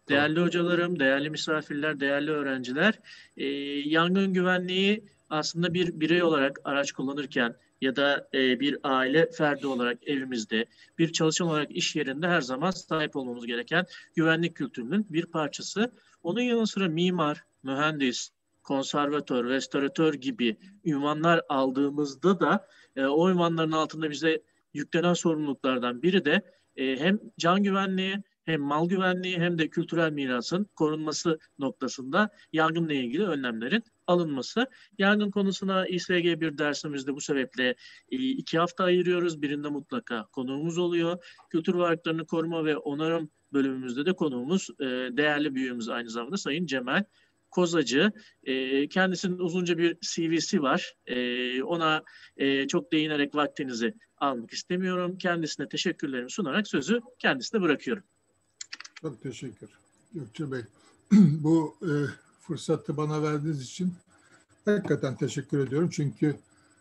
Tamam. Değerli hocalarım, değerli misafirler, değerli öğrenciler, yangın güvenliği aslında bir birey olarak araç kullanırken ya da bir aile ferdi olarak evimizde, bir çalışan olarak iş yerinde her zaman sahip olmamız gereken güvenlik kültürünün bir parçası. Onun yanı sıra mimar, mühendis, konservatör, restoratör gibi ünvanlar aldığımızda da o ünvanların altında bize yüklenen sorumluluklardan biri de hem can güvenliği hem mal güvenliği hem de kültürel mirasın korunması noktasında yangınla ilgili önlemlerin alınması. Yangın konusuna İSG bir dersimizde bu sebeple 2 hafta ayırıyoruz. Birinde mutlaka konuğumuz oluyor. Kültür varlıklarını koruma ve onarım bölümümüzde de konuğumuz değerli büyüğümüz aynı zamanda Sayın Cemal Kozacı. Kendisinin uzunca bir CV'si var. Ona çok değinerek vaktinizi almak istemiyorum. Kendisine teşekkürlerimi sunarak sözü kendisine bırakıyorum. Çok teşekkür Gökçe Bey. Bu fırsatı bana verdiğiniz için hakikaten teşekkür ediyorum. Çünkü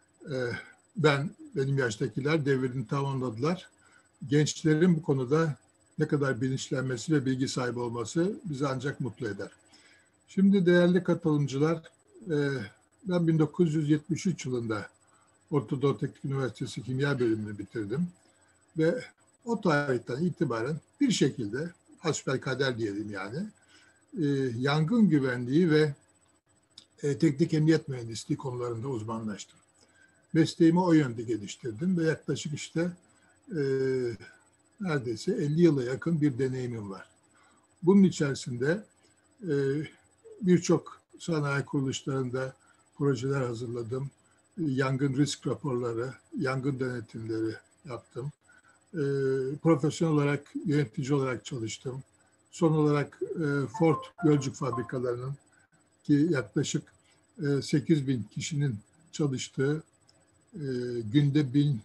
benim yaştakiler devrini tamamladılar. Gençlerin bu konuda ne kadar bilinçlenmesi ve bilgi sahibi olması bizi ancak mutlu eder. Şimdi değerli katılımcılar, ben 1973 yılında Orta Doğu Teknik Üniversitesi Kimya bölümünü bitirdim. Ve o tarihten itibaren bir şekilde hasbelkader diyelim yani yangın güvenliği ve teknik emniyet mühendisliği konularında uzmanlaştım. Mesleğimi o yönde geliştirdim ve yaklaşık işte neredeyse 50 yıla yakın bir deneyimim var. Bunun içerisinde birçok sanayi kuruluşlarında projeler hazırladım. Yangın risk raporları, yangın denetimleri yaptım. Profesyonel olarak, yönetici olarak çalıştım. Son olarak Ford Gölcük fabrikalarının ki yaklaşık 8.000 kişinin çalıştığı günde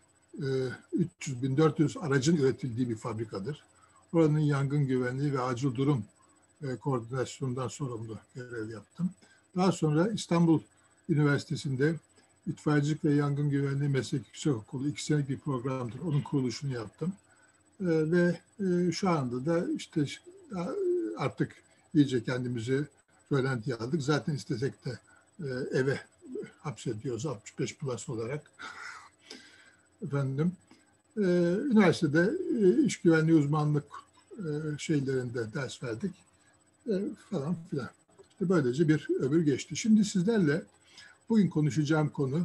1300-1400 aracın üretildiği bir fabrikadır. Oranın yangın güvenliği ve acil durum koordinasyonundan sorumlu görev yaptım. Daha sonra İstanbul Üniversitesi'nde İtfaiyecilik ve Yangın Güvenliği Meslek Yüksekokulu 2 senelik bir programdır. Onun kuruluşunu yaptım. Ve şu anda da işte artık iyice kendimizi rölantiye aldık. Zaten istesek de eve hapsediyoruz 65 plus olarak. Efendim, üniversitede iş güvenliği uzmanlık şeylerinde ders verdik falan filan. İşte böylece bir ömür geçti. Şimdi sizlerle bugün konuşacağım konu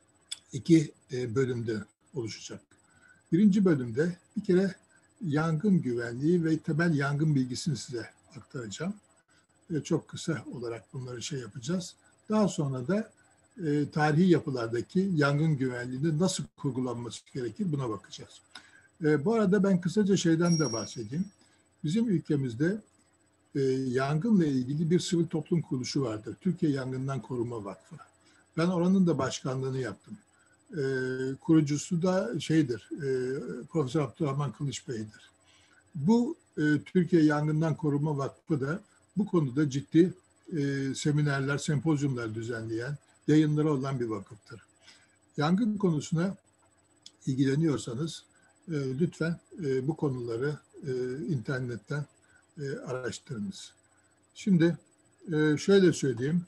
2 bölümde oluşacak. Birinci bölümde bir kere yangın güvenliği ve temel yangın bilgisini size aktaracağım. Çok kısa olarak bunları yapacağız. Daha sonra da tarihi yapılardaki yangın güvenliğinde nasıl kurgulanması gerekir buna bakacağız. Bu arada ben kısaca şeyden de bahsedeyim. Bizim ülkemizde yangınla ilgili bir sivil toplum kuruluşu vardır. Türkiye Yangından Koruma Vakfı. Ben oranın da başkanlığını yaptım. Kurucusu da Profesör Abdurrahman Kılıç Bey'dir. Bu Türkiye Yangından Koruma Vakfı da bu konuda ciddi seminerler, sempozyumlar düzenleyen, yayınları olan bir vakıftır. Yangın konusuna ilgileniyorsanız lütfen bu konuları internetten araştırınız. Şimdi şöyle söyleyeyim,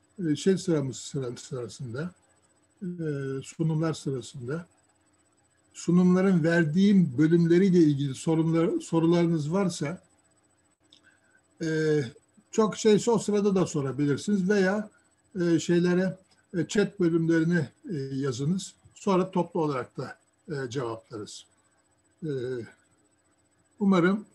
sırasında, sunumlar sırasında sunumların verdiğim bölümleriyle ilgili sorularınız varsa çok o sırada da sorabilirsiniz veya chat bölümlerine yazınız. Sonra toplu olarak da cevaplarız. Umarım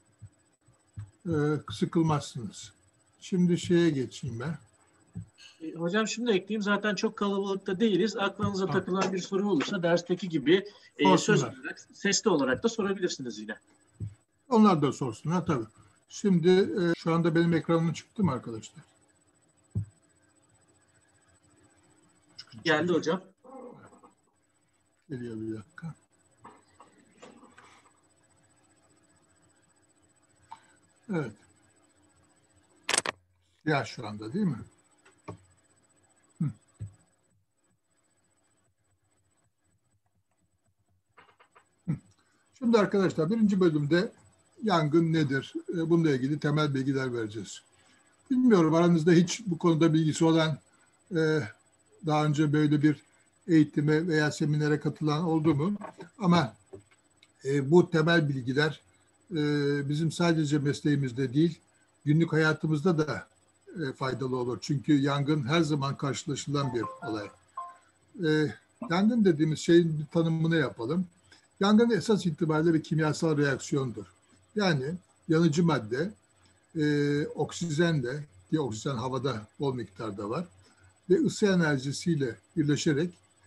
sıkılmazsınız. Şimdi geçeyim ben. Hocam şimdi ekleyeyim. Zaten çok kalabalıkta değiliz. Aklınıza takılan bir soru olursa dersteki gibi söz olarak, sesli olarak da sorabilirsiniz yine. Onlar da sorsunlar tabii. Şimdi şu anda benim ekranım çıktı mı arkadaşlar? Geldi hocam. Geliyor bir dakika. Evet. Ya şu anda değil mi? Şimdi arkadaşlar birinci bölümde yangın nedir? Bununla ilgili temel bilgiler vereceğiz. Bilmiyorum, aranızda hiç bu konuda bilgisi olan, daha önce böyle bir eğitime veya seminere katılan oldu mu? Ama bu temel bilgiler bizim sadece mesleğimizde değil, günlük hayatımızda da faydalı olur. Çünkü yangın her zaman karşılaşılan bir olay. Yangın dediğimiz şeyin bir tanımını yapalım. Yangın esas itibariyle bir kimyasal reaksiyondur. Yani yanıcı madde, oksijenle, ki oksijen havada bol miktarda var, ve ısı enerjisiyle birleşerek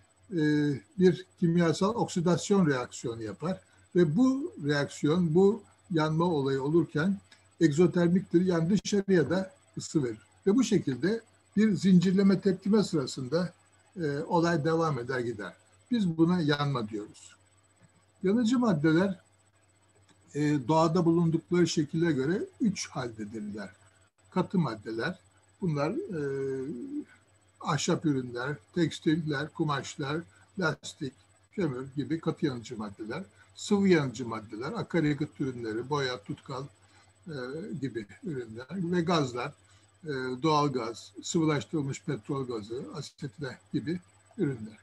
bir kimyasal oksidasyon reaksiyonu yapar. Ve bu reaksiyon, bu yanma olayı olurken egzotermiktir, yani dışarıya da ısı verir. Ve bu şekilde bir zincirleme tepkime sırasında olay devam eder gider. Biz buna yanma diyoruz. Yanıcı maddeler doğada bulundukları şekile göre 3 haldedirler. Katı maddeler, bunlar ahşap ürünler, tekstiller, kumaşlar, lastik, kömür gibi katı yanıcı maddeler. Sıvı yanıcı maddeler, akaryakıt ürünleri, boya, tutkal gibi ürünler ve gazlar, doğal gaz, sıvılaştırılmış petrol gazı, asetle gibi ürünler.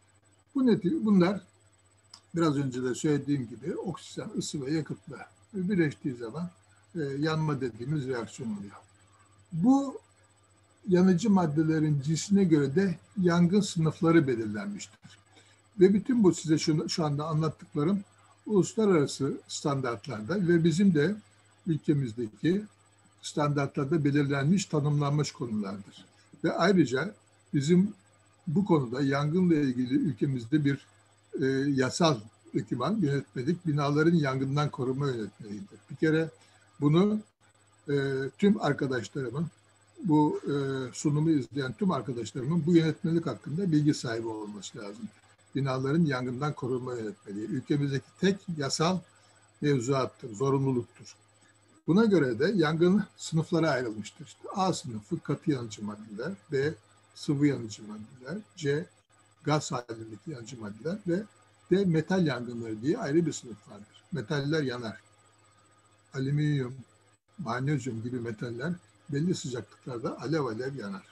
Bunlar biraz önce de söylediğim gibi oksijen, ısı ve yakıtla birleştiği zaman yanma dediğimiz reaksiyon oluyor. Bu yanıcı maddelerin cinsine göre de yangın sınıfları belirlenmiştir. Ve bütün bu size şu anda anlattıklarım uluslararası standartlarda ve bizim de ülkemizdeki standartlarda belirlenmiş, tanımlanmış konulardır. Ve ayrıca bizim bu konuda yangınla ilgili ülkemizde bir yasal doküman, yönetmelik, binaların yangından koruma yönetmeliğidir. Bir kere bunu tüm arkadaşlarımın, bu sunumu izleyen tüm arkadaşlarımın bu yönetmelik hakkında bilgi sahibi olması lazım. Binaların yangından korunma yönetmeliği ülkemizdeki tek yasal mevzuattır, zorunluluktur. Buna göre de yangın sınıflara ayrılmıştır. İşte A sınıfı katı yanıcı maddeler, B sıvı yanıcı maddeler, C gaz halindeki yanıcı maddeler ve D metal yangınları diye ayrı bir sınıf vardır. Metaller yanar. Alüminyum, magnezyum gibi metaller belli sıcaklıklarda alev alev yanar.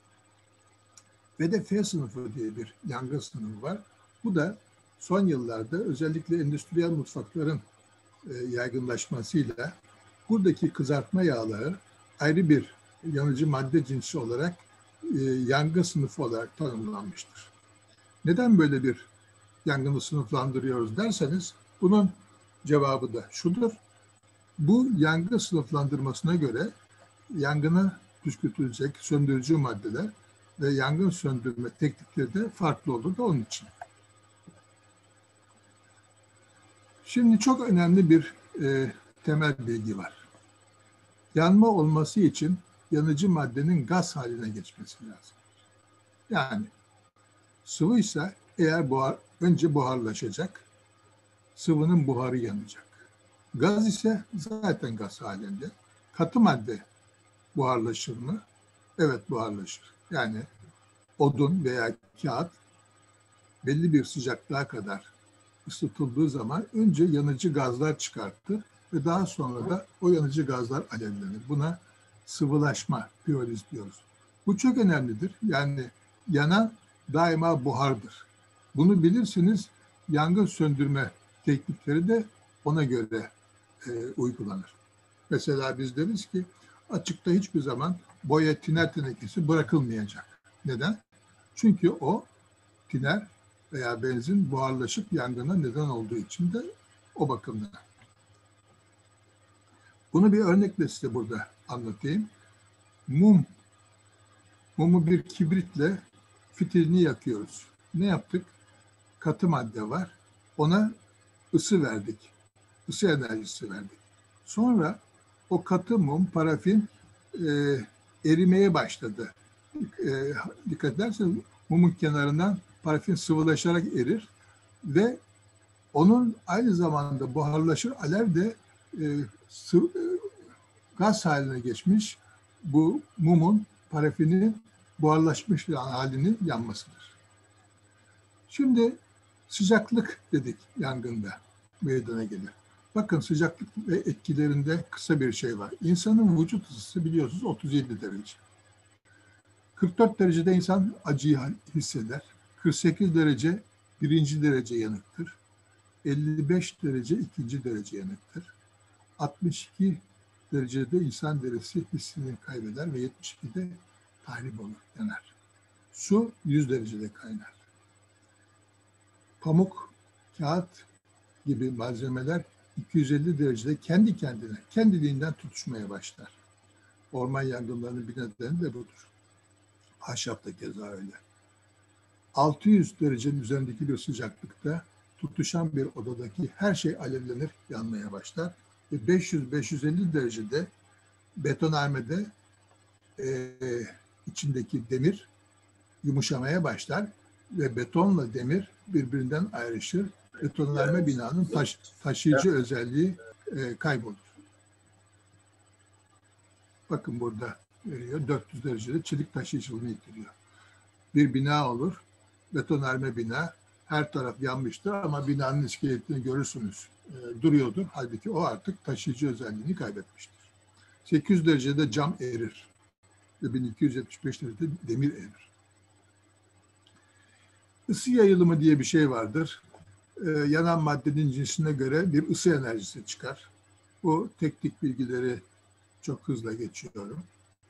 Ve de F sınıfı diye bir yangın sınıfı var. Bu da son yıllarda özellikle endüstriyel mutfakların yaygınlaşmasıyla buradaki kızartma yağları ayrı bir yanıcı madde cinsi olarak yangın sınıfı olarak tanımlanmıştır. Neden böyle bir yangını sınıflandırıyoruz derseniz bunun cevabı da şudur. Bu yangın sınıflandırmasına göre yangını püskürtecek söndürücü maddeler ve yangın söndürme teknikleri de farklı olur da onun için. Şimdi çok önemli bir temel bilgi var. Yanma olması için yanıcı maddenin gaz haline geçmesi lazım. Yani sıvıysa eğer önce buharlaşacak, sıvının buharı yanacak. Gaz ise zaten gaz halinde. Katı madde buharlaşır mı? Evet, buharlaşır. Yani odun veya kağıt belli bir sıcaklığa kadar ısıtıldığı zaman önce yanıcı gazlar çıkartır ve daha sonra da o yanıcı gazlar alevlenir. Buna sıvılaşma, piyoliz diyoruz. Bu çok önemlidir. Yani yanan daima buhardır. Bunu bilirsiniz, yangın söndürme teknikleri de ona göre uygulanır. Mesela biz deriz ki açıkta hiçbir zaman boya tiner tenekesi bırakılmayacak. Neden? Çünkü o tiner veya benzin buharlaşıp yangına neden olduğu için de o bakımdan. Bunu bir örnekle size burada anlatayım. Mumu bir kibritle fitilini yakıyoruz. Ne yaptık? Katı madde var. Ona ısı verdik. Isı enerjisi verdik. Sonra o katı mum, parafin erimeye başladı. Dikkat ederseniz mumun kenarından parafin sıvılaşarak erir ve onun aynı zamanda buharlaşır alev de gaz haline geçmiş bu mumun, parafinin buharlaşmış halini yanmasıdır. Şimdi sıcaklık dedik yangında meydana gelir. Bakın sıcaklık ve etkilerinde kısa bir şey var. İnsanın vücut ısısı biliyorsunuz 37 derece. 44 derecede insan acıyı hisseder. 48 derece birinci derece yanıktır. 55 derece ikinci derece yanıktır. 62 derecede insan derisi hissini kaybeder ve 72'de tahrip olur, yanar. Su 100 derecede kaynar. Pamuk, kağıt gibi malzemeler 250 derecede kendi kendine, kendiliğinden tutuşmaya başlar. Orman yangınlarının bir nedeni de budur. Ahşap da keza öyle. 600 derecenin üzerindeki bir sıcaklıkta tutuşan bir odadaki her şey alevlenir, yanmaya başlar. Ve 500-550 derecede betonarmede içindeki demir yumuşamaya başlar ve betonla demir birbirinden ayrışır. Betonarme binanın taşıyıcı özelliği kaybolur. Bakın burada veriyor 400 derecede çelik taşıyıcılığını yitiriyor. Bir bina olur, betonarme bina, her taraf yanmıştır ama binanın iskeletini görürsünüz, duruyordur. Halbuki o artık taşıyıcı özelliğini kaybetmiştir. 800 derecede cam erir ve 1275 derecede demir erir. Isı yayılımı diye bir şey vardır. Yanan maddenin cinsine göre bir ısı enerjisi çıkar. Bu teknik bilgileri çok hızla geçiyorum.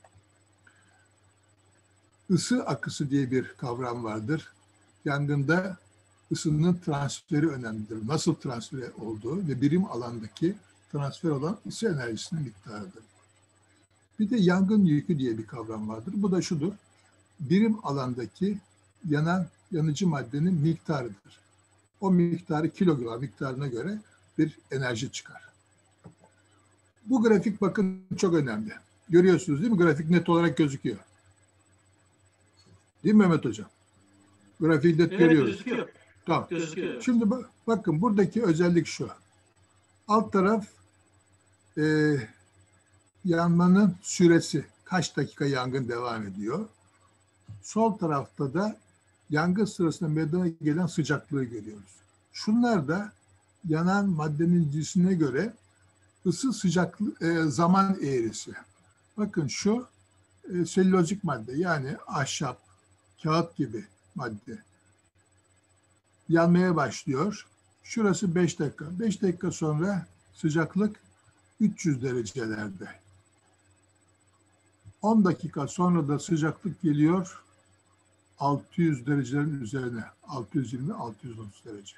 Isı akısı diye bir kavram vardır. Yangında ısının transferi önemlidir. Nasıl transfer olduğu ve birim alandaki transfer olan ısı enerjisinin miktarıdır. Bir de yangın yükü diye bir kavram vardır. Bu da şudur. Birim alandaki yanıcı maddenin miktarıdır. O miktarı kilogram miktarına göre bir enerji çıkar. Bu grafik bakın çok önemli. Görüyorsunuz değil mi? Grafik net olarak gözüküyor. Değil mi Mehmet Hocam? Grafiği net görüyoruz. Gözüküyor. Tamam. Gözüküyor. Şimdi bakın buradaki özellik şu. Alt taraf yanmanın süresi. Kaç dakika yangın devam ediyor. Sol tarafta da yangın sırasında meydana gelen sıcaklığı görüyoruz. Şunlar da yanan maddenin cinsine göre ısı sıcaklık zaman eğrisi. Bakın şu selülozik madde yani ahşap, kağıt gibi madde yanmaya başlıyor. Şurası 5 dakika. 5 dakika sonra sıcaklık 300 derecelerde. 10 dakika sonra da sıcaklık geliyor 600 derecelerin üzerine. 620-630 derece.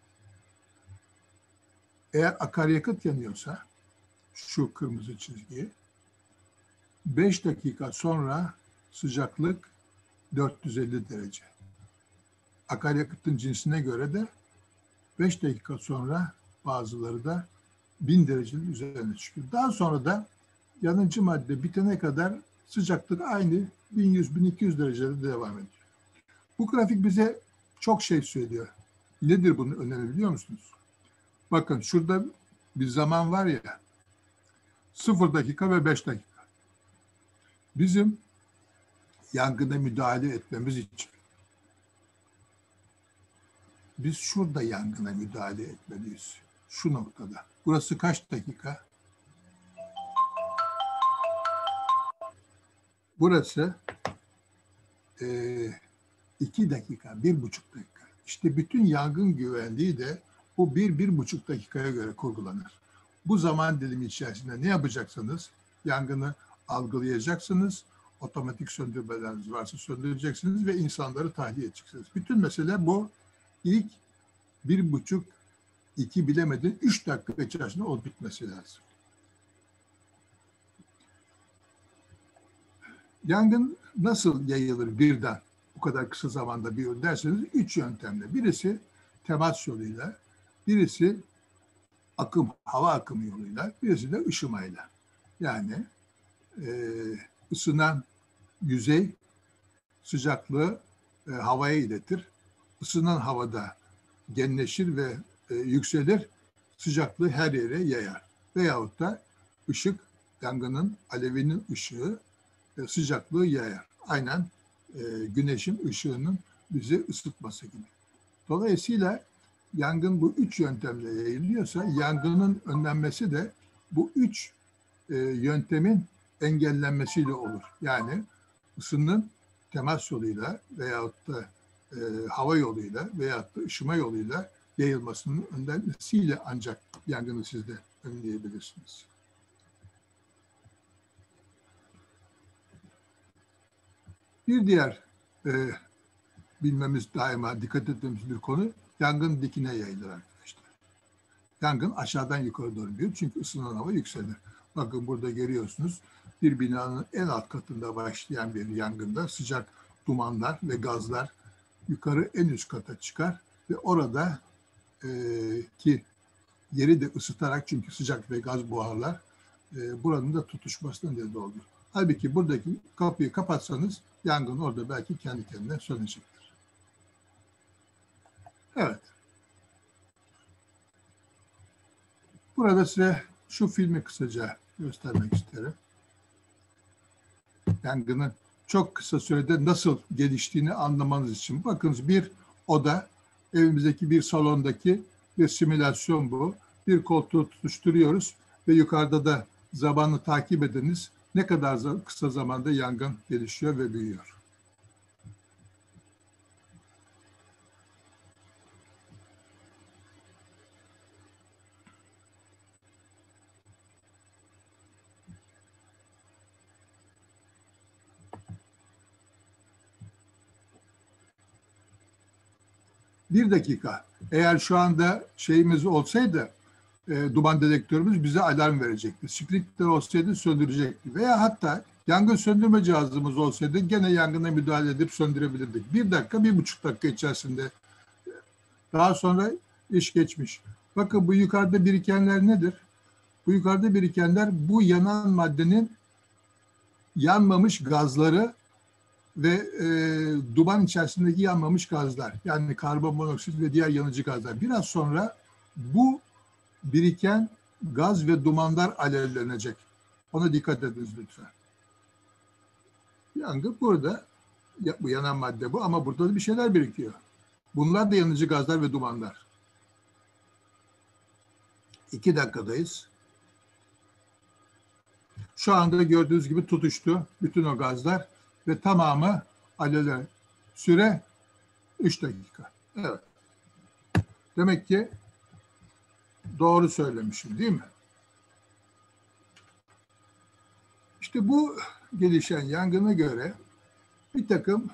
Eğer akaryakıt yanıyorsa şu kırmızı çizgi 5 dakika sonra sıcaklık 450 derece. Akaryakıtın cinsine göre de 5 dakika sonra bazıları da 1000 derecenin üzerine çıkıyor. Daha sonra da yanıcı madde bitene kadar sıcaklık aynı 1100-1200 derecede devam ediyor. Bu grafik bize çok şey söylüyor. Nedir bunun önemi biliyor musunuz? Bakın şurada bir zaman var ya 0 dakika ve 5 dakika. Bizim yangına müdahale etmemiz için biz şurada yangına müdahale etmeliyiz. Şu noktada. Burası kaç dakika? Burası 2 dakika, 1,5 dakika. İşte bütün yangın güvenliği de bu 1-1,5 dakikaya göre kurgulanır. Bu zaman dilimi içerisinde ne yapacaksanız yangını algılayacaksınız, otomatik söndürmeleriniz varsa söndüreceksiniz ve insanları tahliye edeceksiniz. Bütün mesele bu. İlk 1,5-2 bilemedin 3 dakika içerisinde o bitmesi lazım. Yangın nasıl yayılır birden bu kadar kısa zamanda bir derseniz 3 yöntemle. Birisi temas yoluyla, birisi hava akımı yoluyla, birisi de ışımayla. Yani ısınan yüzey sıcaklığı havaya iletir. Isınan havada genleşir ve yükselir, sıcaklığı her yere yayar. Veyahut da ışık, yangının alevinin ışığı sıcaklığı yayar. Aynen güneşin ışığının bizi ısıtması gibi. Dolayısıyla yangın bu 3 yöntemle yayılıyorsa yangının önlenmesi de bu 3 yöntemin engellenmesiyle olur. Yani ısının temas yoluyla veyahut da hava yoluyla veyahut da ışıma yoluyla yayılmasının önlenmesiyle ancak yangını siz de önleyebilirsiniz. Bir diğer bilmemiz, daima dikkat etmemiz bir konu, yangın dikine yayılır arkadaşlar. Yangın aşağıdan yukarı doğru büyür çünkü ısınan hava yükselir. Bakın burada görüyorsunuz, bir binanın en alt katında başlayan bir yangında sıcak dumanlar ve gazlar yukarı en üst kata çıkar ve orada ki yeri de ısıtarak, çünkü sıcak ve gaz buharlar buranın da tutuşmasına neden olur. Halbuki buradaki kapıyı kapatsanız yangın orada belki kendi kendine sönecektir. Evet. Burada size şu filmi kısaca göstermek isterim. Yangının çok kısa sürede nasıl geliştiğini anlamanız için. Bakınız, bir oda, evimizdeki bir salondaki bir simülasyon bu. Bir koltuğu tutuşturuyoruz ve yukarıda da zamanı takip ediniz. Ne kadar kısa zamanda yangın gelişiyor ve büyüyor. Bir dakika. Eğer şu anda şeyimiz olsaydı, duman dedektörümüz bize alarm verecekti. Sprinkler olsaydı söndürecekti. Veya hatta yangın söndürme cihazımız olsaydı gene yangına müdahale edip söndürebilirdik. 1 dakika, 1,5 dakika içerisinde. Daha sonra iş geçmiş. Bakın bu yukarıda birikenler nedir? Bu yukarıda birikenler bu yanan maddenin yanmamış gazları ve duman içerisindeki yanmamış gazlar. Yani karbonmonoksit ve diğer yanıcı gazlar. Biraz sonra bu biriken gaz ve dumanlar alevlenecek. Ona dikkat ediniz lütfen. Yangın burada, bu yanan madde bu, ama burada da bir şeyler birikiyor. Bunlar da yanıcı gazlar ve dumanlar. 2 dakikadayız. Şu anda gördüğünüz gibi tutuştu bütün o gazlar ve tamamı alevler. Süre 3 dakika. Evet. Demek ki doğru söylemişim, değil mi? İşte bu gelişen yangına göre bir takım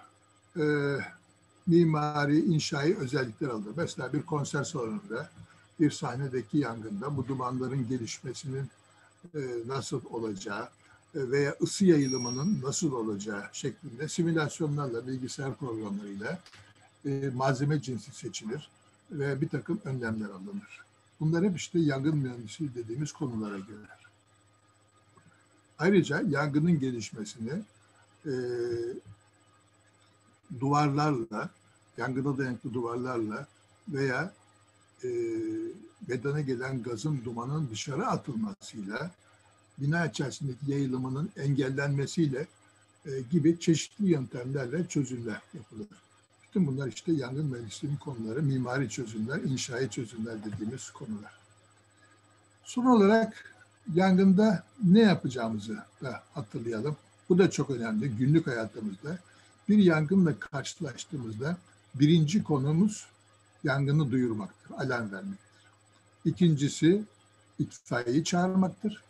mimari, inşai özellikler alır. Mesela bir konser salonunda, bir sahnedeki yangında bu dumanların gelişmesinin nasıl olacağı veya ısı yayılımının nasıl olacağı şeklinde simülasyonlarla, bilgisayar programlarıyla malzeme cinsi seçilir ve bir takım önlemler alınır. Bunlar hep işte yangın mühendisliği dediğimiz konulara girer. Ayrıca yangının gelişmesini duvarlarla, yangına dayanıklı duvarlarla veya bedene gelen gazın, dumanın dışarı atılmasıyla, bina içerisindeki yayılımının engellenmesiyle gibi çeşitli yöntemlerle çözümler yapılır. Bütün bunlar işte yangın mühendisliğinin konuları, mimari çözümler, inşai çözümler dediğimiz konular. Son olarak yangında ne yapacağımızı da hatırlayalım. Bu da çok önemli günlük hayatımızda. Bir yangınla karşılaştığımızda birinci konumuz yangını duyurmaktır, alarm vermektir. İkincisi itfaiyeyi çağırmaktır.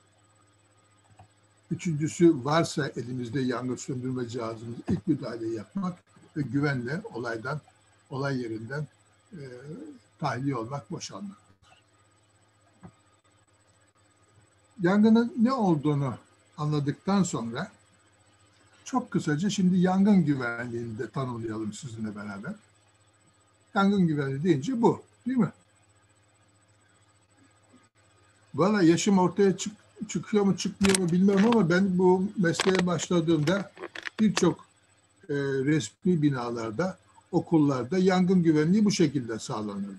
Üçüncüsü, varsa elimizde yangın söndürme cihazımız, ilk müdahaleyi yapmak ve güvenle olay yerinden tahliye olmak, boşalmak. Yangının ne olduğunu anladıktan sonra çok kısaca şimdi yangın güvenliğini de tanımlayalım sizinle beraber. Yangın güvenliği deyince bu, değil mi? Valla yaşım ortaya çıkıyor mu çıkmıyor mu bilmiyorum ama ben bu mesleğe başladığımda birçok resmi binalarda, okullarda yangın güvenliği bu şekilde sağlanırdı.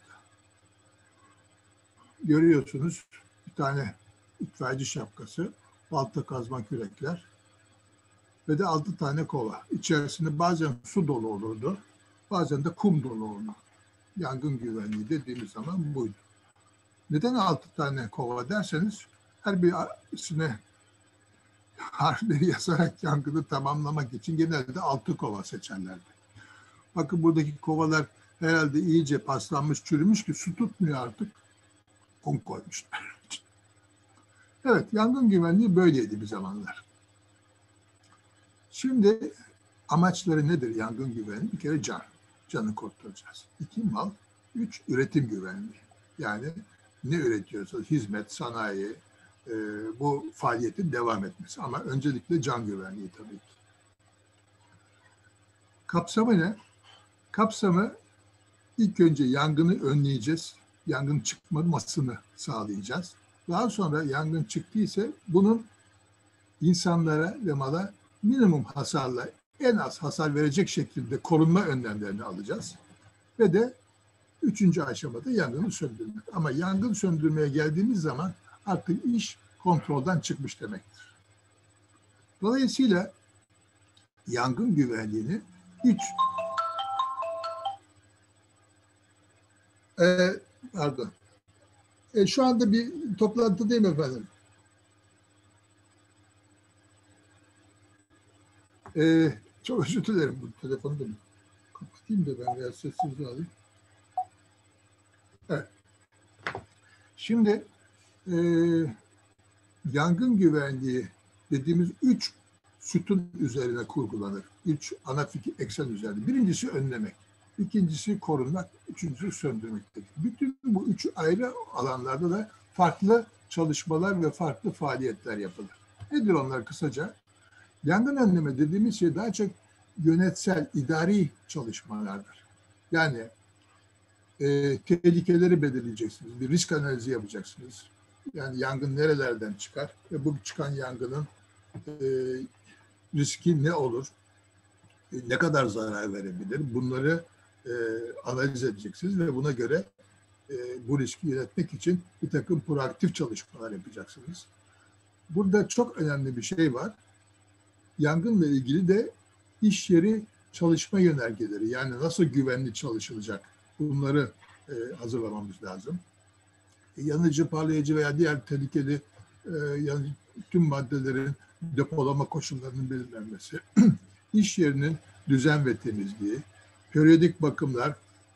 Görüyorsunuz bir tane itfaiyeci şapkası, balta, kazma, kürekler ve de 6 tane kova. İçerisinde bazen su dolu olurdu, bazen de kum dolu olurdu. Yangın güvenliği dediğimiz zaman buydu. Neden 6 tane kova derseniz her birisine harfleri yazarak yangını tamamlamak için genelde 6 kova seçerlerdi. Bakın buradaki kovalar herhalde iyice paslanmış, çürümüş ki su tutmuyor artık. Kum koymuşlar. Evet, yangın güvenliği böyleydi bir zamanlar. Şimdi amaçları nedir yangın güvenliği? Bir kere can. Canı kurtaracağız. 2 mal. 3 üretim güvenliği. Yani ne üretiyorsa hizmet, sanayi, bu faaliyetin devam etmesi. Ama öncelikle can güvenliği tabii ki. Kapsamı ne? Kapsamı ilk önce yangını önleyeceğiz. Yangın çıkmamasını sağlayacağız. Daha sonra yangın çıktıysa bunun insanlara ve mala minimum hasarla en az hasar verecek şekilde korunma önlemlerini alacağız. Ve de 3. aşamada yangını söndürmek. Ama yangın söndürmeye geldiğimiz zaman artık iş kontrolden çıkmış demektir. Dolayısıyla yangın güvenliğini hiç pardon. Şu anda bir toplantıdayım efendim. Çok özür dilerim. Bu telefonu da kapatayım da ben biraz sessiz alayım. Evet. Şimdi yangın güvenliği dediğimiz 3 sütun üzerine kurgulanır. 3 ana fikir eksen üzerinde. Birincisi önlemek, ikincisi korunmak, üçüncüsü söndürmektir. Bütün bu 3 ayrı alanlarda da farklı çalışmalar ve farklı faaliyetler yapılır. Nedir onlar kısaca? Yangın önleme dediğimiz şey daha çok yönetsel, idari çalışmalardır. Yani tehlikeleri belirleyeceksiniz, bir risk analizi yapacaksınız. Yani yangın nerelerden çıkar ve bu çıkan yangının riski ne olur, ne kadar zarar verebilir, bunları analiz edeceksiniz ve buna göre bu riski yönetmek için bir takım proaktif çalışmalar yapacaksınız. Burada çok önemli bir şey var. Yangınla ilgili de iş yeri çalışma yönergeleri, yani nasıl güvenli çalışılacak, bunları hazırlamamız lazım. Yanıcı, parlayıcı veya diğer tehlikeli yani tüm maddelerin depolama koşullarının belirlenmesi, iş yerinin düzen ve temizliği, periyodik bakımlar,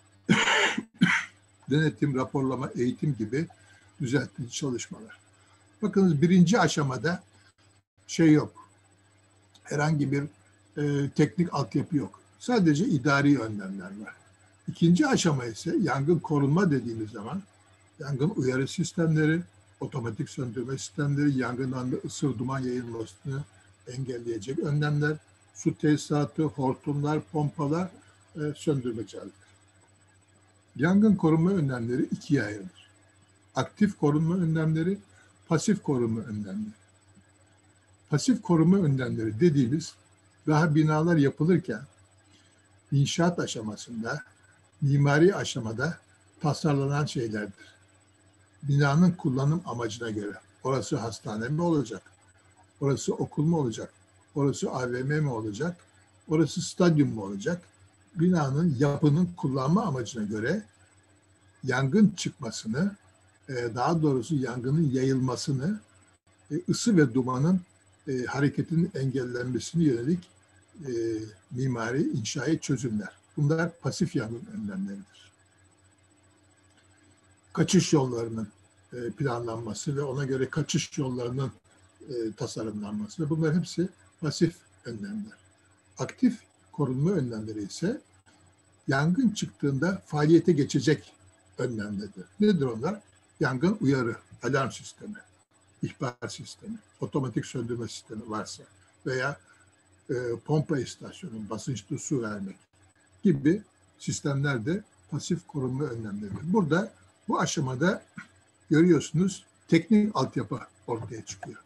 denetim, raporlama, eğitim gibi düzeltici çalışmalar. Bakınız 1. aşamada şey yok. Herhangi bir teknik altyapı yok. Sadece idari önlemler var. 2. aşama ise yangın korunma dediğimiz zaman yangın uyarı sistemleri, otomatik söndürme sistemleri, yangından da ısır duman yayılmasını engelleyecek önlemler, su tesisatı, hortumlar, pompalar, söndürme cihazları. Yangın korunma önlemleri 2'ye ayrılır. Aktif korunma önlemleri, pasif korunma önlemleri. Pasif korunma önlemleri dediğimiz daha binalar yapılırken inşaat aşamasında, mimari aşamada tasarlanan şeylerdir. Binanın kullanım amacına göre. Orası hastane mi olacak? Orası okul mu olacak? Orası AVM mi olacak? Orası stadyum mu olacak? Binanın yapının kullanma amacına göre yangın çıkmasını, daha doğrusu yangının yayılmasını, ısı ve dumanın hareketinin engellenmesine yönelik mimari, inşai çözümler. Bunlar pasif yangın önlemleridir. Kaçış yollarının planlanması ve ona göre kaçış yollarının tasarımlanması. Bunlar hepsi pasif önlemler. Aktif korunma önlemleri ise yangın çıktığında faaliyete geçecek önlemlerdir. Nedir onlar? Yangın uyarı, alarm sistemi, ihbar sistemi, otomatik söndürme sistemi varsa veya pompa istasyonu, basınçlı su vermek gibi sistemler de pasif korunma önlemleridir. Burada bu aşamada görüyorsunuz teknik altyapı ortaya çıkıyor.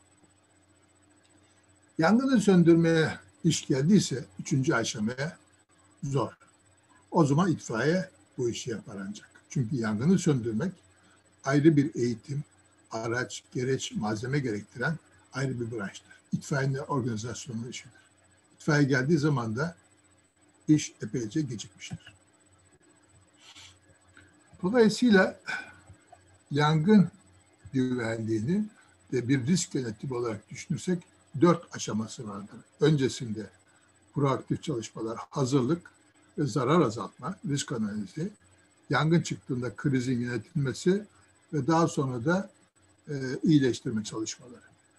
Yangını söndürmeye iş geldiyse 3. aşamaya zor. O zaman itfaiye bu işi yapar ancak. Çünkü yangını söndürmek ayrı bir eğitim, araç, gereç, malzeme gerektiren ayrı bir branştır. İtfaiyenin organizasyonunun işidir. İtfaiye geldiği zaman da iş epeyce gecikmiştir. Dolayısıyla yangın güvenliğini de bir risk yönetimi olarak düşünürsek 4 aşaması vardır. Öncesinde proaktif çalışmalar, hazırlık ve zarar azaltma, risk analizi, yangın çıktığında krizin yönetilmesi ve daha sonra da iyileştirme çalışmaları.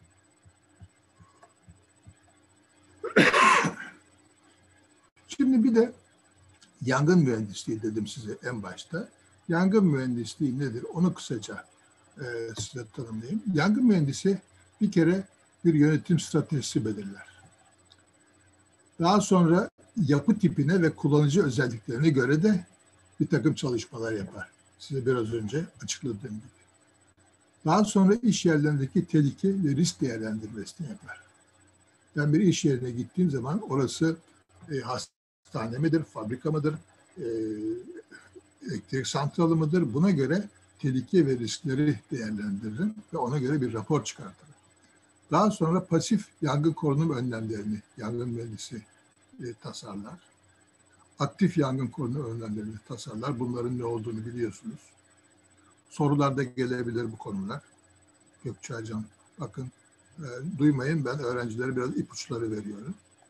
Şimdi bir de yangın mühendisliği dedim size en başta. Yangın mühendisliği nedir? Onu kısaca size tanımlayayım. Yangın mühendisi bir kere bir yönetim stratejisi belirler. Daha sonra yapı tipine ve kullanıcı özelliklerine göre de bir takım çalışmalar yapar. Size biraz önce açıkladığım gibi. Daha sonra iş yerlerindeki tehlike ve risk değerlendirmesini yapar. Ben bir iş yerine gittiğim zaman orası hastane midir, fabrika mıdır, elektrik santralı mıdır? Buna göre tehlike ve riskleri değerlendiririm ve ona göre bir rapor çıkartırım. Daha sonra pasif yangın korunum önlemlerini yangın mühendisi tasarlar. Aktif yangın korunum önlemlerini tasarlar. Bunların ne olduğunu biliyorsunuz. Sorularda gelebilir bu konular. Gökçe Hocam, bakın duymayın, ben öğrencilere biraz ipuçları veriyorum.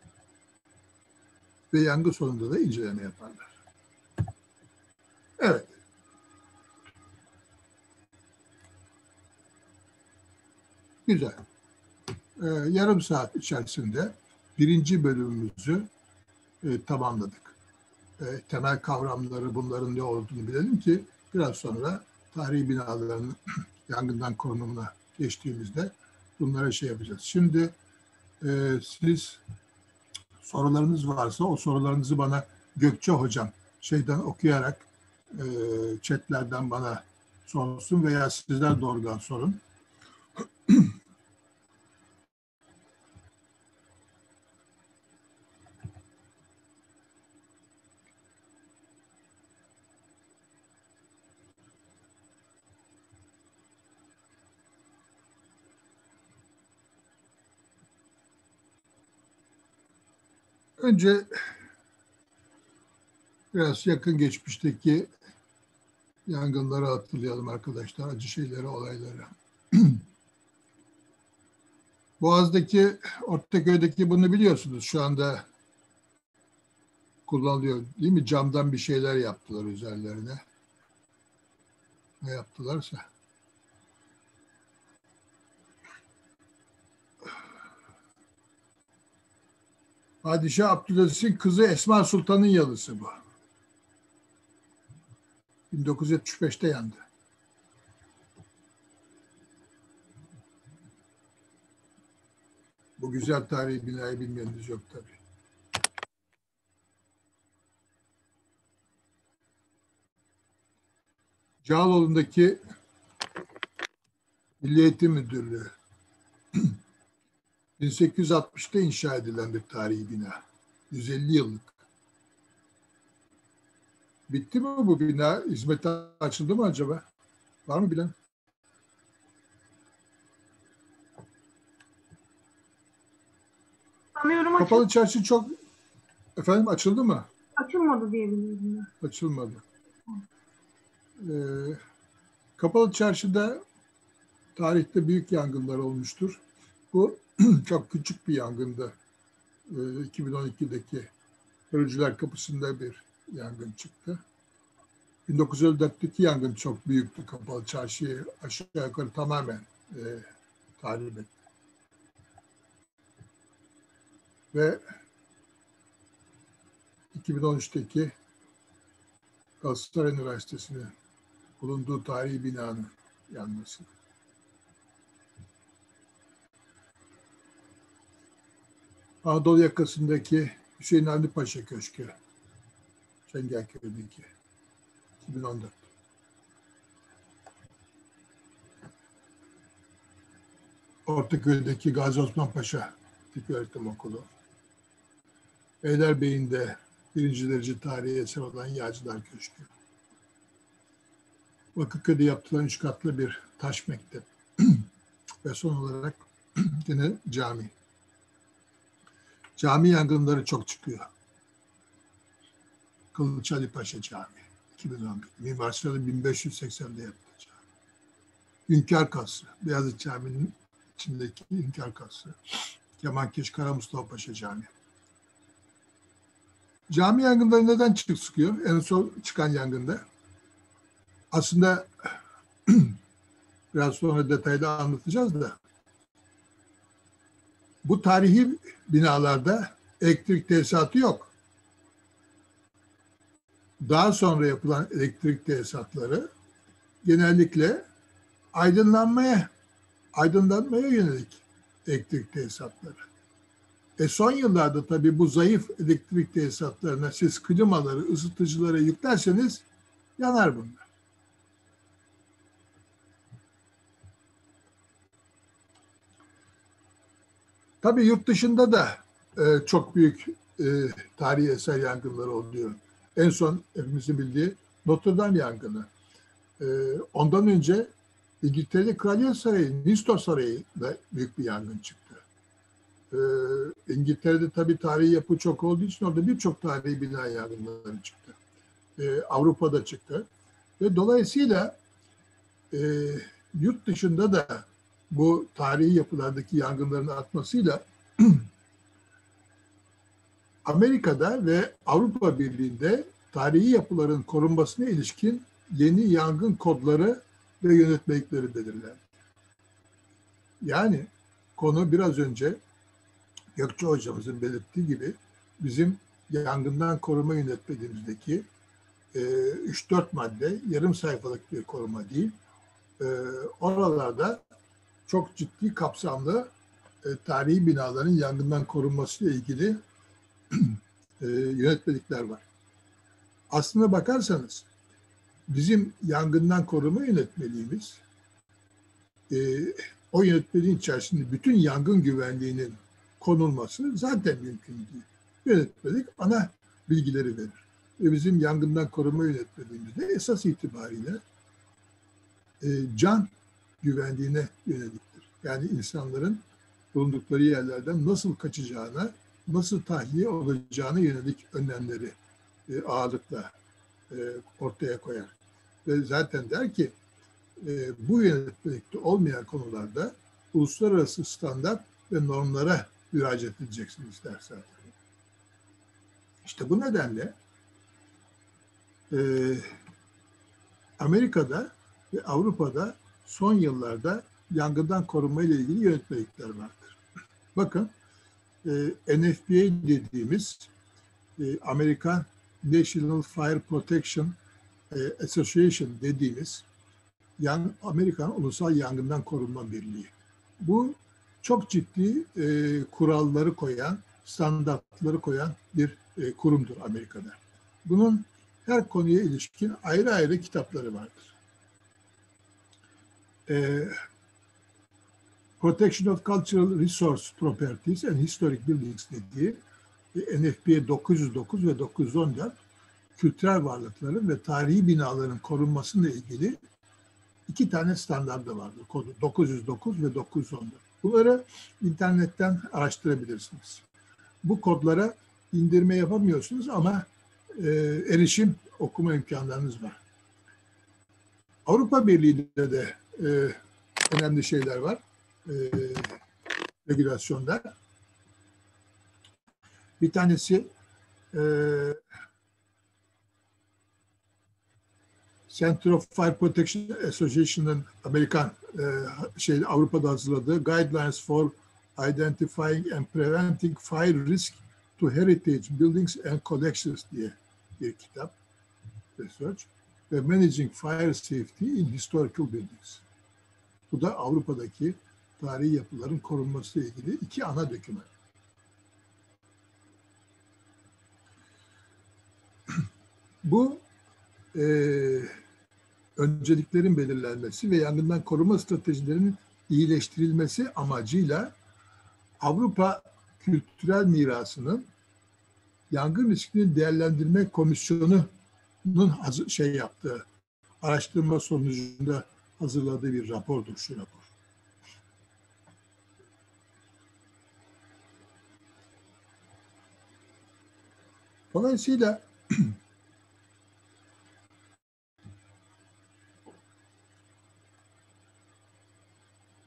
Ve yangın sonunda da inceleme yaparlar. Evet. Güzel. Yarım saat içerisinde birinci bölümümüzü tamamladık. Temel kavramları, bunların ne olduğunu bilelim ki biraz sonra tarihi binaların yangından korunumuna geçtiğimizde bunlara şey yapacağız. Şimdi siz sorularınız varsa o sorularınızı bana Gökçe Hocam şeyden okuyarak chatlerden bana sorsun veya sizler doğrudan sorun. Önce biraz yakın geçmişteki yangınları hatırlayalım arkadaşlar, acı şeyleri, olayları. Boğaz'daki, Ortaköy'deki bunu biliyorsunuz. Şu anda kullanılıyor değil mi? Camdan bir şeyler yaptılar üzerlerine. Ne yaptılarsa. Padişah Abdülaziz'in kızı Esma Sultan'ın yalısı bu. 1975'te yandı. Bu güzel tarihi binayı bilmeyeniniz yok tabii. Cağaloğlu'ndaki Milli Eğitim Müdürlüğü 1860'ta inşa edilen bir tarihi bina. 150 yıllık. Bitti mi bu bina? Hizmete açıldı mı acaba? Var mı bilen? Sanıyorum Kapalı Çarşı çok... Efendim açıldı mı? açılmadı diye biliyorum. Açılmadı. Kapalı Çarşı'da tarihte büyük yangınlar olmuştur. Bu çok küçük bir yangındı. 2012'deki Ölücüler Kapısı'nda bir yangın çıktı. 1954'teki yangın çok büyüktü. Kapalı Çarşı'yı aşağı yukarı tamamen tahrip etti. Ve 2013'teki Galatasaray Üniversitesi'nin bulunduğu tarihi binanın yanması. Anadolu yakasındaki Hüseyin Avni Paşa Köşkü, Çengelköy'deki 2014. Ortaköy'deki Gazi Osman Paşa Ticaretim Okulu. Beylerbeyi'nde birinci derece tarihi eser olan Yağcılar Köşkü. Bakırköy'de yapılan 3 katlı bir taş mektep. Ve son olarak yine cami. Cami yangınları çok çıkıyor. Kılıç Ali Paşa Camii. 2011. Mimar Sinan'ın 1580'de yaptığı cami. Hünkâr Kasrı, Beyazıt Camii'nin içindeki Hünkâr Kasrı. Kemankeş Kara Mustafa Paşa Camii. Cami yangınları neden çıkıyor? En son çıkan yangında. Aslında biraz sonra detaylı anlatacağız da bu tarihi binalarda elektrik tesisatı yok. Daha sonra yapılan elektrik tesisatları genellikle aydınlanmaya yönelik elektrik tesisatları. Son yıllarda tabii bu zayıf elektrik tesisatlarına siz klimaları, ısıtıcıları yüklerseniz yanar bunlar. Tabii yurt dışında da çok büyük tarihi eser yangınları oluyor. En son hepimizin bildiği Notre Dame yangını. Ondan önce İngiltere'de Kraliyet Sarayı, Windsor Sarayı'da büyük bir yangın çıktı. İngiltere'de tabii tarihi yapı çok olduğu için orada birçok tarihi bina yangınları çıktı. Avrupa'da çıktı. Ve dolayısıyla yurt dışında da bu tarihi yapılardaki yangınların artmasıyla Amerika'da ve Avrupa Birliği'nde tarihi yapıların korunmasına ilişkin yeni yangın kodları ve yönetmelikleri belirlendi. Yani konu biraz önce Gökçe hocamızın belirttiği gibi bizim yangından koruma yönetmeliğimizdeki 3-4 madde, yarım sayfalık bir koruma değil. Oralarda çok ciddi kapsamlı tarihi binaların yangından korunması ile ilgili yönetmelikler var. Aslına bakarsanız bizim yangından koruma yönetmeliğimiz o yönetmeliğin içerisinde bütün yangın güvenliğinin konulması zaten mümkün değil. Yönetmelik ana bilgileri verir. Ve bizim yangından koruma yönetmeliğimizde esas itibariyle can güvenliğine yöneliktir. Yani insanların bulundukları yerlerden nasıl kaçacağına, nasıl tahliye olacağına yönelik önlemleri ağırlıkla ortaya koyar. Ve zaten der ki bu yönetmelikte olmayan konularda uluslararası standart ve normlara müracaat edeceksiniz der zaten. İşte bu nedenle Amerika'da ve Avrupa'da son yıllarda yangından korunma ile ilgili yönetmelikler vardır. Bakın NFPA dediğimiz American National Fire Protection Association dediğimiz Amerikan Ulusal Yangından Korunma Birliği. Bu çok ciddi kuralları koyan, standartları koyan bir kurumdur Amerika'da. Bunun her konuya ilişkin ayrı ayrı kitapları vardır. Protection of Cultural Resource Properties and Historic Buildings dediği NFPA 909 ve 914 kültürel varlıkların ve tarihi binaların korunmasıyla ilgili 2 tane standardı vardır. Kodu 909 ve 914. Bunları internetten araştırabilirsiniz. Bu kodlara indirme yapamıyorsunuz ama erişim, okuma imkanlarınız var. Avrupa Birliği'nde de önemli şeyler var. Regülasyonlar. Bir tanesi Center of Fire Protection Association'ın Amerikan Avrupa'da hazırladığı Guidelines for Identifying and Preventing Fire Risk to Heritage Buildings and Collections diye bir kitap, research ve Managing Fire Safety in Historical Buildings. Bu da Avrupa'daki tarihi yapıların korunması ile ilgili 2 ana doküman. Bu önceliklerin belirlenmesi ve yangından koruma stratejilerinin iyileştirilmesi amacıyla Avrupa Kültürel Mirası'nın Yangın Riskini Değerlendirme Komisyonu'nun yaptığı araştırma sonucunda hazırladığı bir rapordur şu rapor. Dolayısıyla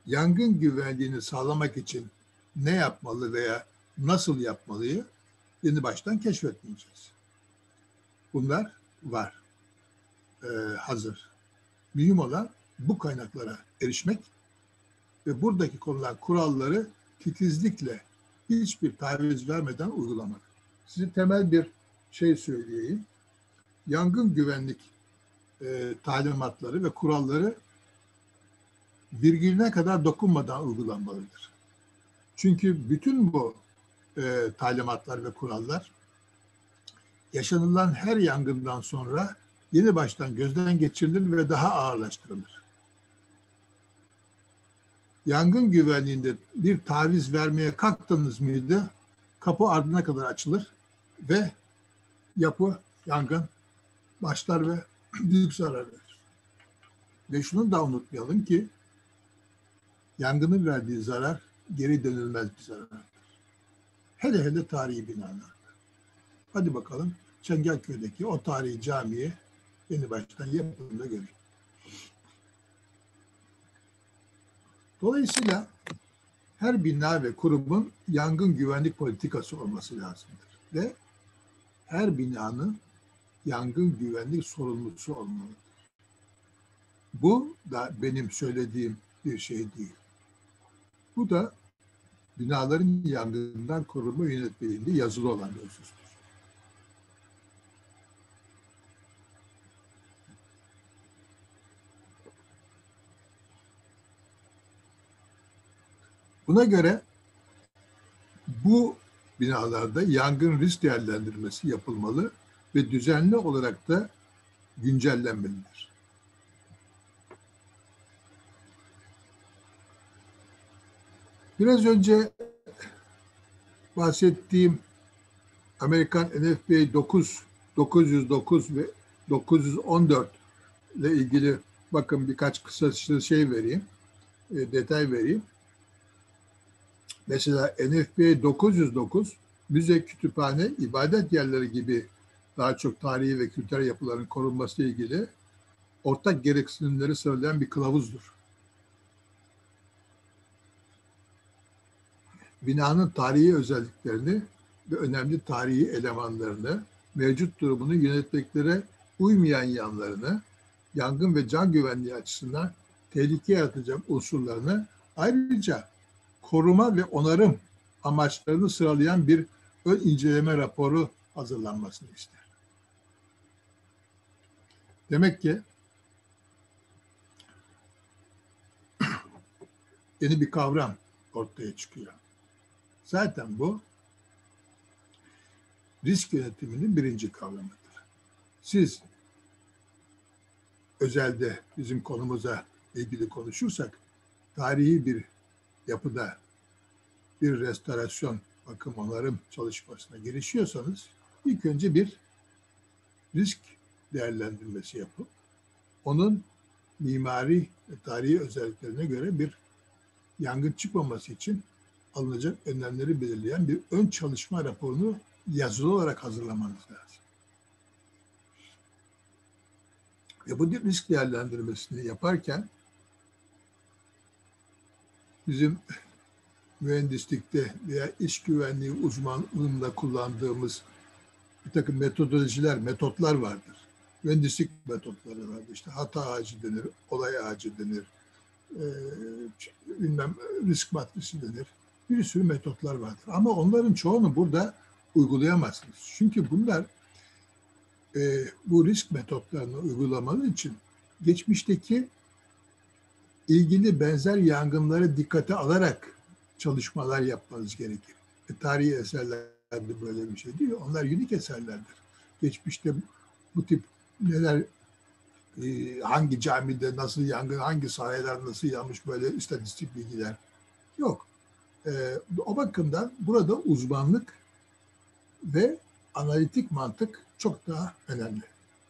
yangın güvenliğini sağlamak için ne yapmalı veya nasıl yapmalıyı yeni baştan keşfetmeyeceğiz. Bunlar var, hazır. Mühim olan bu kaynaklara erişmek ve buradaki konulan kuralları titizlikle, hiçbir taviz vermeden uygulamak. Size temel bir şey söyleyeyim. Yangın güvenlik talimatları ve kuralları virgülüne kadar dokunmadan uygulanmalıdır. Çünkü bütün bu talimatlar ve kurallar yaşanılan her yangından sonra yeni baştan gözden geçirilir ve daha ağırlaştırılır. Yangın güvenliğinde bir taviz vermeye kalktınız mıydı, kapı ardına kadar açılır ve yapı, yangın başlar ve büyük zarar verir. Ve şunu da unutmayalım ki yangının verdiği zarar geri dönülmez bir zarardır. Hele hele tarihi binalar. Hadi bakalım Çengelköy'deki o tarihi camiye yeni baştan yapımda görün. Dolayısıyla her bina ve kurumun yangın güvenlik politikası olması lazımdır. Ve her binanın yangın güvenlik sorumlusu olmalıdır. Bu da benim söylediğim bir şey değil. Bu da binaların yangından korunma yönetmeliğinde yazılı olan bir husustur. Buna göre bu binalarda yangın risk değerlendirmesi yapılmalı ve düzenli olarak da güncellenmelidir. Biraz önce bahsettiğim Amerikan NFPA 909 ve 914 ile ilgili bakın birkaç kısa şey vereyim, detay vereyim. Mesela NFPA 909 müze, kütüphane, ibadet yerleri gibi daha çok tarihi ve kültürel yapıların korunması ile ilgili ortak gereksinimleri sıralayan bir kılavuzdur. Binanın tarihi özelliklerini ve önemli tarihi elemanlarını, mevcut durumunu, yönetmeliklere uymayan yanlarını, yangın ve can güvenliği açısından tehlike yaratacak unsurlarını, ayrıca koruma ve onarım amaçlarını sıralayan bir ön inceleme raporu hazırlanmasını ister. Demek ki yeni bir kavram ortaya çıkıyor. Zaten bu risk yönetiminin birinci kavramıdır. Siz özelde bizim konumuza ilgili konuşursak, tarihi bir yapıda bir restorasyon, bakım, onarım çalışmasına girişiyorsanız ilk önce bir risk değerlendirmesi yapıp onun mimari ve tarihi özelliklerine göre bir yangın çıkmaması için alınacak önlemleri belirleyen bir ön çalışma raporunu yazılı olarak hazırlamanız lazım. Ve bu risk değerlendirmesini yaparken bizim mühendislikte veya iş güvenliği uzmanlığında kullandığımız bir takım metotlar vardır. Mühendislik metotları vardır. İşte hata ağacı denir, olay ağacı denir, risk matrisi denir. Bir sürü metotlar vardır. Ama onların çoğunu burada uygulayamazsınız. Çünkü bunlar bu risk metotlarını uygulamaları için geçmişteki ilgili benzer yangınları dikkate alarak çalışmalar yapmanız gerekir. Tarihi eserlerde böyle bir şey değil. Onlar unik eserlerdir. Geçmişte bu tip neler, hangi camide nasıl yangın, hangi sahayeler nasıl yanmış, böyle istatistik bilgiler yok. O bakımdan burada uzmanlık ve analitik mantık çok daha önemli.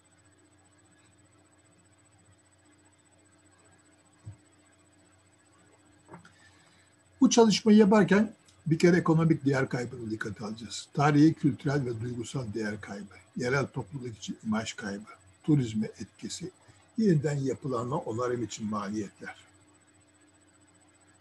Bu çalışmayı yaparken bir kere ekonomik değer kaybını dikkate alacağız. Tarihi, kültürel ve duygusal değer kaybı, yerel topluluk için imaj kaybı, turizme etkisi, yeniden yapılanma, onarım için maliyetler.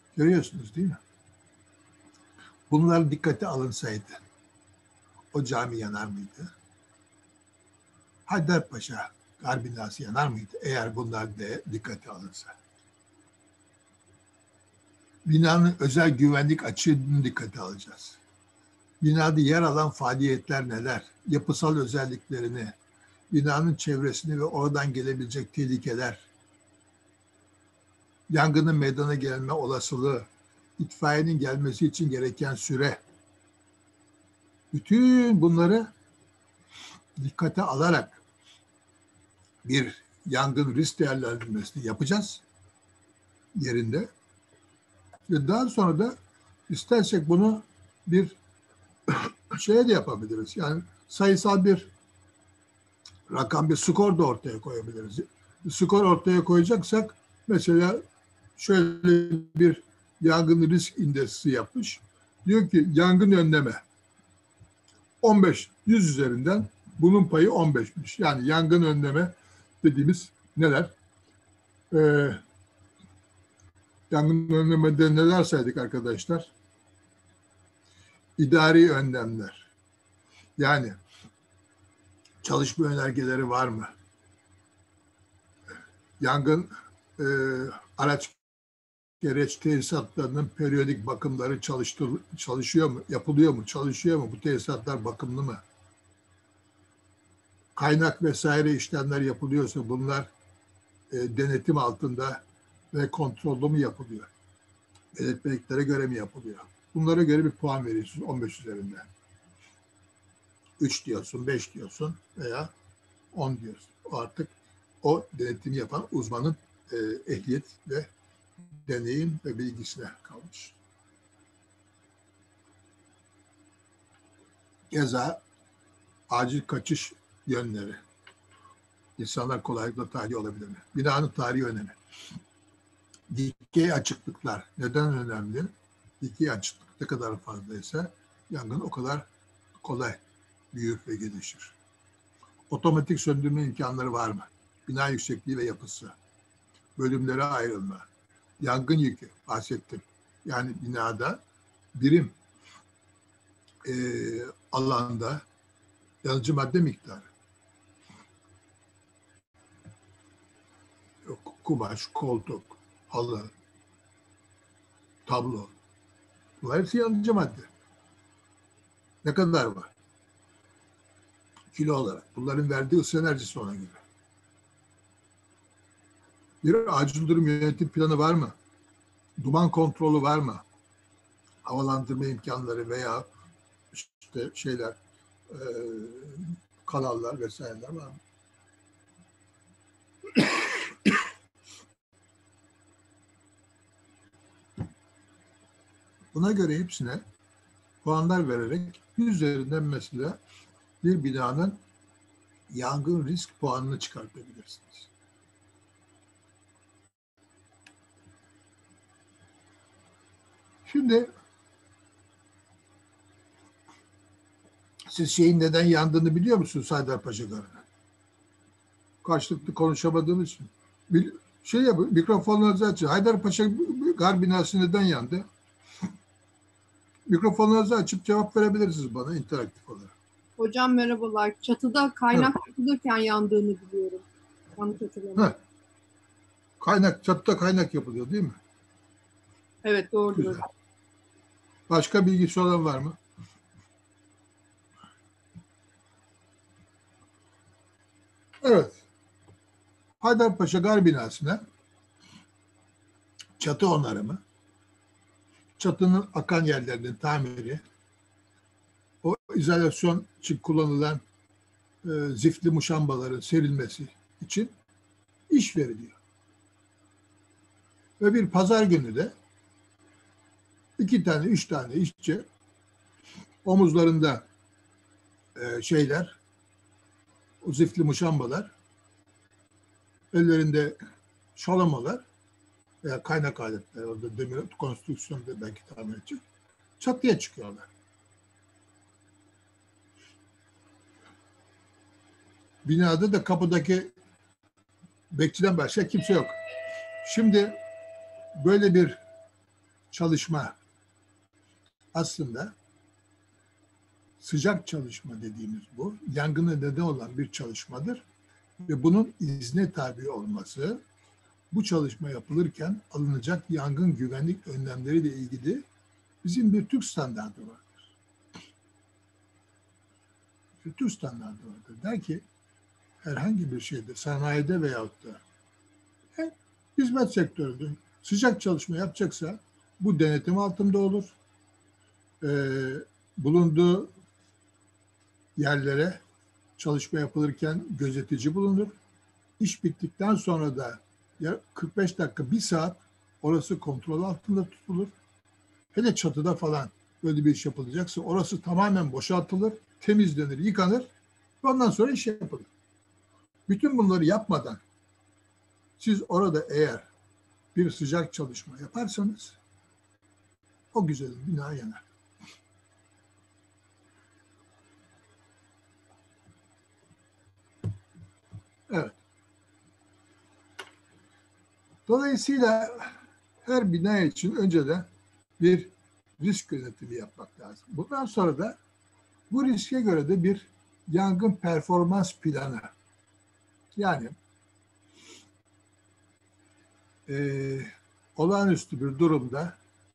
Görüyorsunuz değil mi? Bunlar dikkate alınsaydı o cami yanar mıydı? Haydarpaşa Garbinası yanar mıydı eğer bunlar da dikkate alınsa? Binanın özel güvenlik açığını dikkate alacağız. Binada yer alan faaliyetler neler? Yapısal özelliklerini, binanın çevresini ve oradan gelebilecek tehlikeler, yangının meydana gelme olasılığı, itfaiyenin gelmesi için gereken süre. Bütün bunları dikkate alarak bir yangın risk değerlendirmesini yapacağız yerinde. Ve daha sonra da istersek bunu bir şeye de yapabiliriz. Yani sayısal bir rakam, bir skor da ortaya koyabiliriz. Bir skor ortaya koyacaksak mesela şöyle bir yangın risk indeksi yapmış. Diyor ki yangın önleme 15, 100 üzerinden bunun payı 15'miş. Yani yangın önleme dediğimiz neler? Yangın önlemede neler saydık arkadaşlar? İdari önlemler. Yani çalışma önergeleri var mı? Yangın araç gereç tesisatlarının periyodik bakımları çalışıyor mu? Yapılıyor mu? Çalışıyor mu? Bu tesisatlar bakımlı mı? Kaynak vesaire işlemler yapılıyorsa bunlar denetim altında ve kontrollü mü yapılıyor? Denetmeliklere göre mi yapılıyor? Bunlara göre bir puan veriyorsunuz 15 üzerinden. 3 diyorsun, 5 diyorsun veya 10 diyorsun. O artık o denetimi yapan uzmanın ehliyet ve deneyim ve bilgisine kalmış. Keza acil kaçış yönleri. İnsanlar kolaylıkla tahliye olabilir mi? Binanın tarihi önemi. Dikey açıklıklar neden önemli? Dikey açıklık ne kadar fazlaysa yangın o kadar kolay büyür ve gelişir. Otomatik söndürme imkanları var mı? Bina yüksekliği ve yapısı. Bölümlere ayrılma. Yangın yükü bahsettim. Yani binada birim alanda yanıcı madde miktarı. Kumaş, koltuk, halı, tablo. Bunlar hepsi yanıcı madde. Ne kadar var? Kilo olarak. Bunların verdiği ısı enerjisi ona göre. Bir acil durum yönetim planı var mı? Duman kontrolü var mı? Havalandırma imkanları veya işte şeyler, kanallar vesaireler var mı? Buna göre hepsine puanlar vererek 100 üzerinden mesela bir binanın yangın risk puanını çıkartabilirsiniz. Şimdi siz şeyin neden yandığını biliyor musunuz Haydarpaşa Garı'nın? Karşılıklı konuşamadığımız için. Şey yapın, mikrofonlarınızı açın. Haydarpaşa Gar binası neden yandı? Mikrofonlarınızı açıp cevap verebilirsiniz bana interaktif olarak. Hocam merhabalar. Çatıda kaynak yapılırken yandığını biliyorum. Yanlış hatırlamıyorum. Çatıda kaynak yapılıyor değil mi? Evet doğrudur. Güzel. Başka bilgisi olan var mı? Evet. Haydarpaşa Gar binasına çatı onarımı, çatının akan yerlerinin tamiri, o izolasyon için kullanılan zifli muşambaların serilmesi için iş veriliyor. Ve bir pazar günü de 2 tane, 3 tane işçi omuzlarında o zifli muşambalar, ellerinde şalamalar veya kaynak aletleri, orada demir konstrüksiyonda belki tamir edecek, çatıya çıkıyorlar. Binada da kapıdaki bekçiden başka kimse yok. Şimdi böyle bir çalışma aslında sıcak çalışma dediğimiz bu. Yangına neden olan bir çalışmadır. Ve bunun izne tabi olması, bu çalışma yapılırken alınacak yangın güvenlik önlemleriyle ilgili bizim bir Türk standardı vardır. Bir Türk standardı vardır. Der ki herhangi bir şeyde, sanayide veyahut da hizmet sektöründe sıcak çalışma yapacaksa bu denetim altında olur. Bulunduğu yerlere çalışma yapılırken gözetici bulunur. İş bittikten sonra da ya 45 dakika, 1 saat orası kontrol altında tutulur. Hele çatıda falan böyle bir iş yapılacaksa orası tamamen boşaltılır, temizlenir, yıkanır ve ondan sonra iş yapılır. Bütün bunları yapmadan siz orada eğer bir sıcak çalışma yaparsanız o güzel bina yanar. Evet. Dolayısıyla her bina için önceden bir risk yönetimi yapmak lazım. Bundan sonra da bu riske göre de bir yangın performans planı. Yani olağanüstü bir durumda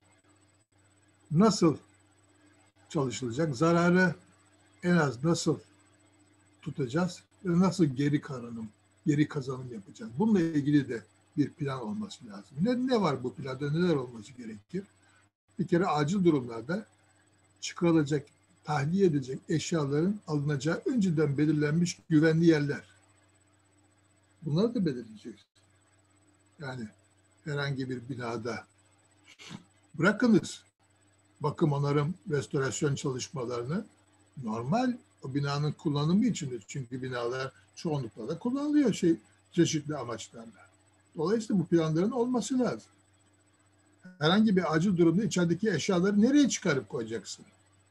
nasıl çalışılacak, zararı en az nasıl tutacağız ve nasıl geri kazanım yapacağız. Bununla ilgili de bir plan olması lazım. Ne var bu planda, neler olması gerekir? Bir kere acil durumlarda çıkarılacak, tahliye edecek eşyaların alınacağı önceden belirlenmiş güvenli yerler. Bunları da belirleyeceğiz. Yani herhangi bir binada bırakınız bakım, onarım, restorasyon çalışmalarını normal o binanın kullanımı içindir. Çünkü binalar çoğunlukla da kullanılıyor çeşitli amaçlarla. Dolayısıyla bu planların olması lazım. Herhangi bir acil durumda içerideki eşyaları nereye çıkarıp koyacaksın?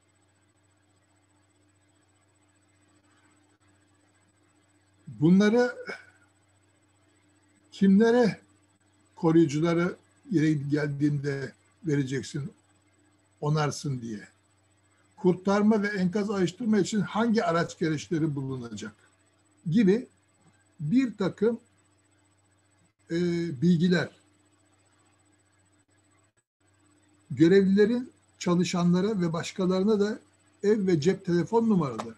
Bunları kimlere, koruyuculara yeri geldiğinde vereceksin, onarsın diye. Kurtarma ve enkaz araştırma için hangi araç gereçleri bulunacak gibi bir takım bilgiler, görevlilerin çalışanlara ve başkalarına da ev ve cep telefon numaraları,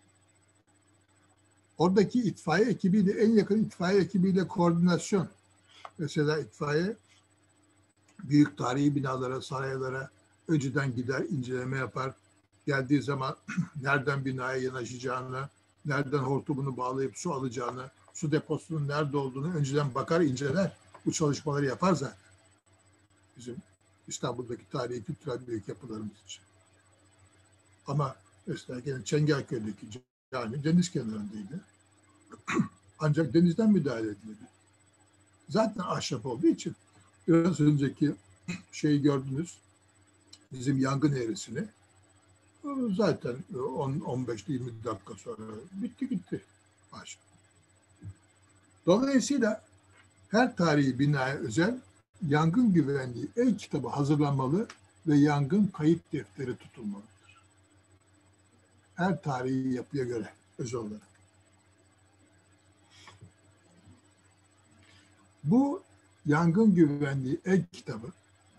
oradaki itfaiye ekibiyle, en yakın itfaiye ekibiyle koordinasyon. Mesela itfaiye büyük tarihi binalara, saraylara önceden gider, inceleme yapar. Geldiği zaman nereden binaya yanaşacağını, nereden hortumunu bağlayıp su alacağını, su deposunun nerede olduğunu önceden bakar, inceler. Bu çalışmaları yapar zaten. Bizim İstanbul'daki tarihi kültürel büyük yapılarımız için. Ama mesela gene Çengelköy'deki cami deniz kenarındaydı. Ancak denizden müdahale edildi. Zaten ahşap olduğu için biraz önceki şeyi gördünüz, bizim yangın eğrisini. Zaten 15-20 dakika sonra bitti gitti ahşap. Dolayısıyla her tarihi binaya özel yangın güvenliği kitabı hazırlanmalı ve yangın kayıt defteri tutulmalıdır. Her tarihi yapıya göre özel olarak. Bu yangın güvenliği kitabı,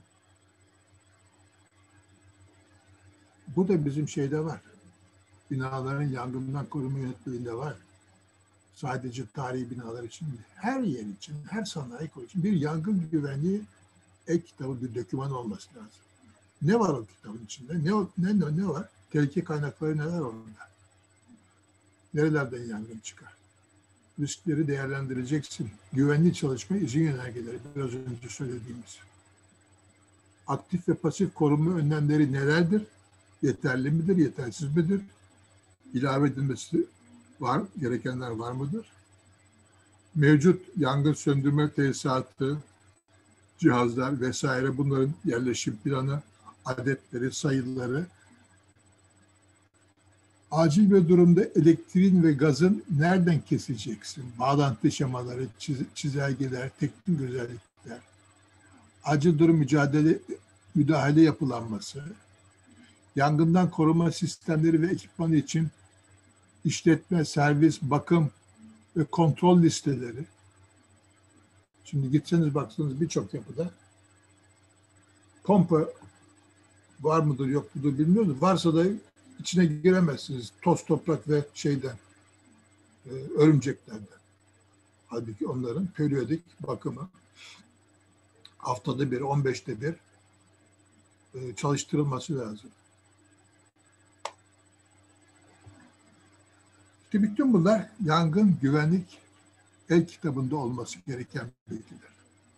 bu da bizim şeyde var. Binaların yangından koruma yönetmeliğinde var. Sadece tarihi binalar için değil, her yer için, her sanayi kolu için bir yangın güvenliği kitabı, bir doküman olması lazım. Ne var o kitabın içinde? Ne var? Tehlike kaynakları neler orada? Nerelerden yangın çıkar? Riskleri değerlendireceksin. Güvenli çalışma izin yönergeleri, biraz önce söylediğimiz. Aktif ve pasif korunma önlemleri nelerdir? Yeterli midir, yetersiz midir? İlave edilmesi var, gerekenler var mıdır? Mevcut yangın söndürme tesisatı, cihazlar vesaire, bunların yerleşim planı, adetleri, sayıları. Acil bir durumda elektriğin ve gazın nereden keseceksin? Bağlantı şemaları, çizelgeler, teknik özellikler. Acil durum mücadele müdahale yapılanması, yangından koruma sistemleri ve ekipmanı için işletme, servis, bakım ve kontrol listeleri. Şimdi gitseniz baksanız birçok yapıda pompa var mıdır yok mudur bilmiyorum. Varsa da içine giremezsiniz. Toz, toprak ve örümceklerden. Halbuki onların periyodik bakımı haftada bir, 15'te bir çalıştırılması lazım. İşte bütün bunlar yangın güvenlik el kitabında olması gereken bilgiler.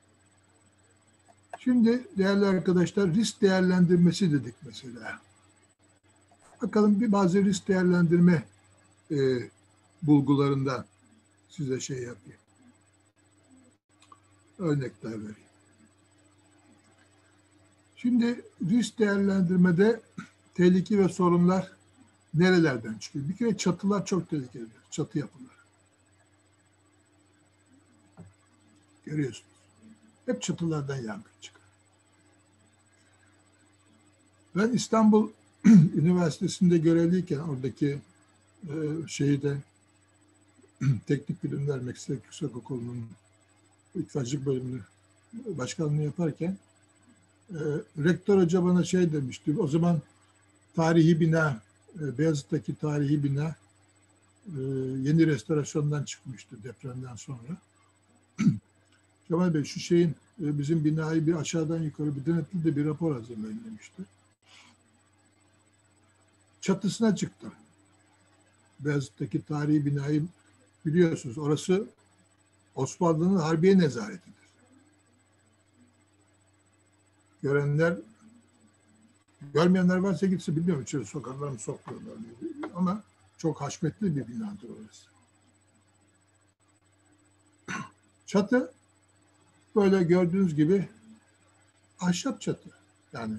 Şimdi değerli arkadaşlar risk değerlendirmesi dedik mesela. Bakalım bazı risk değerlendirme bulgularından size şey yapayım. Örnekler vereyim. Şimdi risk değerlendirmede tehlike ve sorunlar nerelerden çıkıyor? Bir kere çatılar çok tehlikelidir. Çatı yapıları. Görüyorsunuz. Hep çatılardan yangın çıkar. Ben İstanbul Üniversitesi'nde görevliyken oradaki Teknik Bilimler Meslek Yüksekokulu'nun itfaiyecilik bölümünü başkanlığı yaparken rektör hoca bana şey demişti. O zaman tarihi bina, Beyazıt'taki tarihi bina yeni restorasyondan çıkmıştı depremden sonra. Kemal Bey şu bizim binayı bir aşağıdan yukarı bir denetli de bir rapor hazırlayın demişti. Çatısına çıktım. Beyazıt'taki tarihi binayı biliyorsunuz. Orası Osmanlı'nın Harbiye Nezaretidir. Görmeyenler varsa gitsin bilmiyorum. İçeri sokaklar mı sokmuyorlar ama çok haşmetli bir binadır orası. Çatı böyle gördüğünüz gibi ahşap çatı. Yani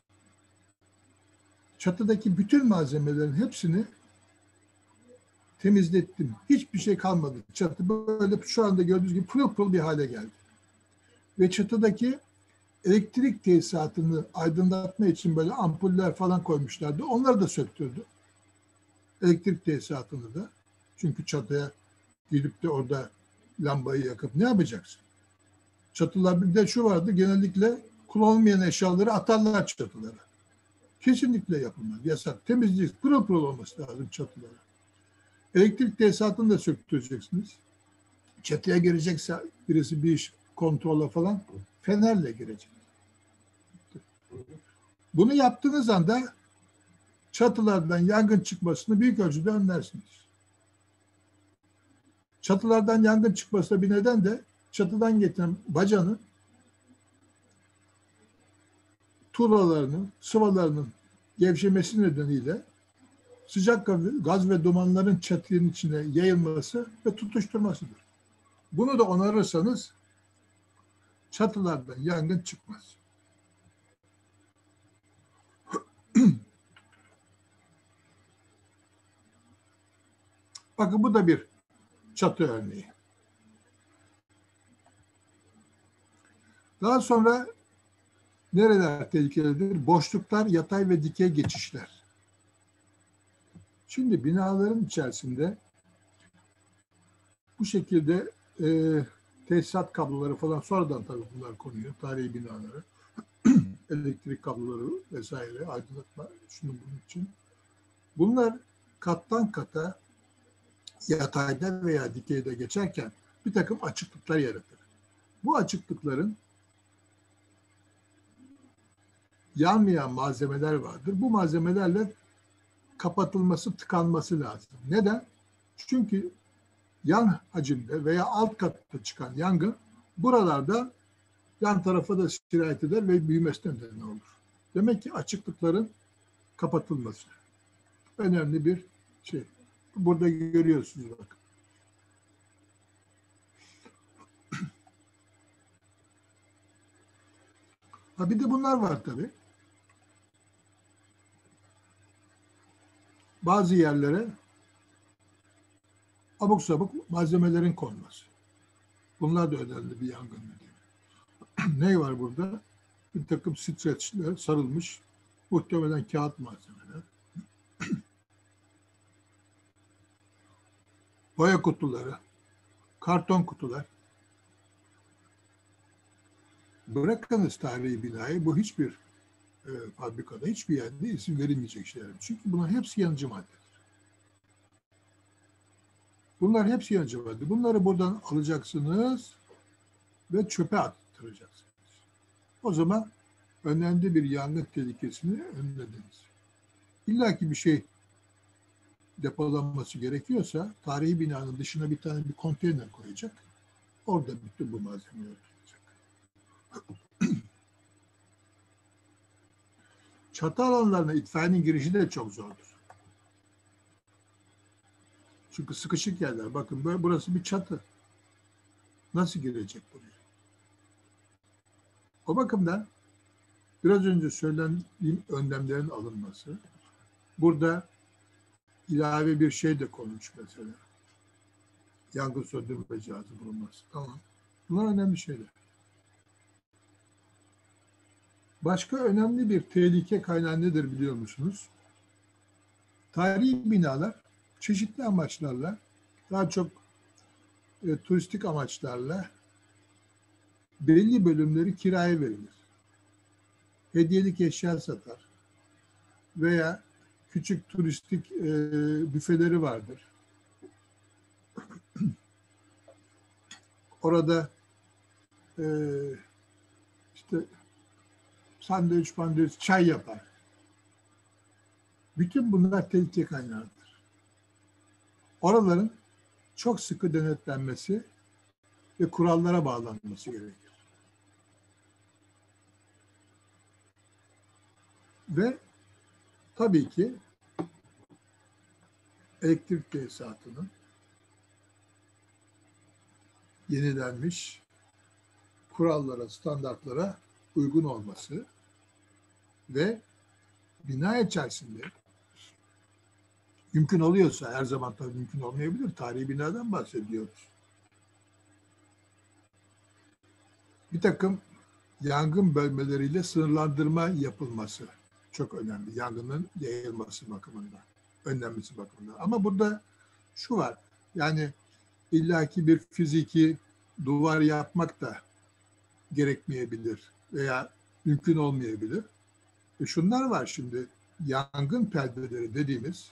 çatıdaki bütün malzemelerin hepsini temizlettim. Hiçbir şey kalmadı. Çatı böyle şu anda gördüğünüz gibi pırıl pırıl bir hale geldi. Ve çatıdaki elektrik tesisatını aydınlatma için böyle ampuller falan koymuşlardı. Onları da söktürdü. Elektrik tesisatını da. Çünkü çatıya gidip de orada lambayı yakıp ne yapacaksın? Çatılar bir de şu vardı. Genellikle kullanılmayan eşyaları atarlar çatılara. Kesinlikle yapılmaz. Yasak. Temizlik pırıl pırıl olması lazım çatılara. Elektrik tesisatını da söktüreceksiniz. Çatıya girecekse birisi bir iş kontrola falan fenerle girecek. Bunu yaptığınız anda çatılardan yangın çıkmasını büyük ölçüde önlersiniz. Çatılardan yangın çıkmasına bir neden de çatıdan geçen bacanın tuğlalarının, sıvalarının gevşemesi nedeniyle sıcak gaz ve dumanların çatının içine yayılması ve tutuşturmasıdır. Bunu da onarırsanız çatılardan yangın çıkmaz. Bakın bu da bir çatı örneği. Daha sonra nereler tehlikelidir? Boşluklar, yatay ve dikey geçişler. Şimdi binaların içerisinde bu şekilde tesisat kabloları falan sonradan tabii bunlar konuyor. Tarihi binaları, elektrik kabloları vesaire, aydınlatma şunun bunun için. Bunlar kattan kata yatayda veya dikeyde geçerken bir takım açıklıklar yaratır. Bu açıklıkların yanmayan malzemeler vardır. Bu malzemelerle kapatılması, tıkanması lazım. Neden? Çünkü yan hacimde veya alt katta çıkan yangın buralarda yan tarafa da sirayet eder ve büyümesine neden olur. Demek ki açıklıkların kapatılması önemli bir şey. Burada görüyorsunuz bak. Ha bir de bunlar var tabii. Bazı yerlere abuk sabuk malzemelerin konması. Bunlar da önemli bir yangın nedeni. Ne var burada? bir takım streçler sarılmış, muhtemelen kağıt malzemeler. Boya kutuları, karton kutular. Bırakınız tarihi binayı, bu hiçbir fabrikada, hiçbir yerde izin verilmeyecek şeyler. Çünkü bunların hepsi yanıcı maddedir. Bunlar hepsi yanıcı madde. Bunları buradan alacaksınız ve çöpe attıracaksınız. O zaman önemli bir yangın tehlikesini önlediniz. İlla ki bir şey depolanması gerekiyorsa tarihi binanın dışına bir tane bir konteyner koyacak. Orada bütün bu malzemeler tutacak. Çatı alanlarına itfaiyenin girişi de çok zordur. Çünkü sıkışık yerler. Bakın böyle, burası bir çatı. Nasıl girecek buraya? O bakımdan biraz önce söylediğim önlemlerin alınması, burada ilave bir şey de konmuş mesela. Yangın söndürme cihazı bulunması. Tamam. Bunlar önemli şeyler. Başka önemli bir tehlike kaynağı nedir biliyor musunuz? Tarihi binalar çeşitli amaçlarla, daha çok turistik amaçlarla belli bölümleri kiraya verilir. Hediyelik eşya satar veya küçük turistik büfeleri vardır. Orada işte sandviç, çay yapar. Bütün bunlar tehlike kaynağıdır. Oraların çok sıkı denetlenmesi ve kurallara bağlanması gerekir. Ve tabii ki elektrik tesisatının yenilenmiş kurallara, standartlara uygun olması ve bina içerisinde mümkün oluyorsa, her zaman tabii mümkün olmayabilir, tarihi binadan bahsediyoruz. Bir takım yangın bölmeleriyle sınırlandırma yapılması çok önemli. Yangının yayılması bakımından, önlenmesi bakımından. Ama burada şu var, yani illaki bir fiziki duvar yapmak da gerekmeyebilir veya mümkün olmayabilir. Şunlar var şimdi, yangın perdeleri dediğimiz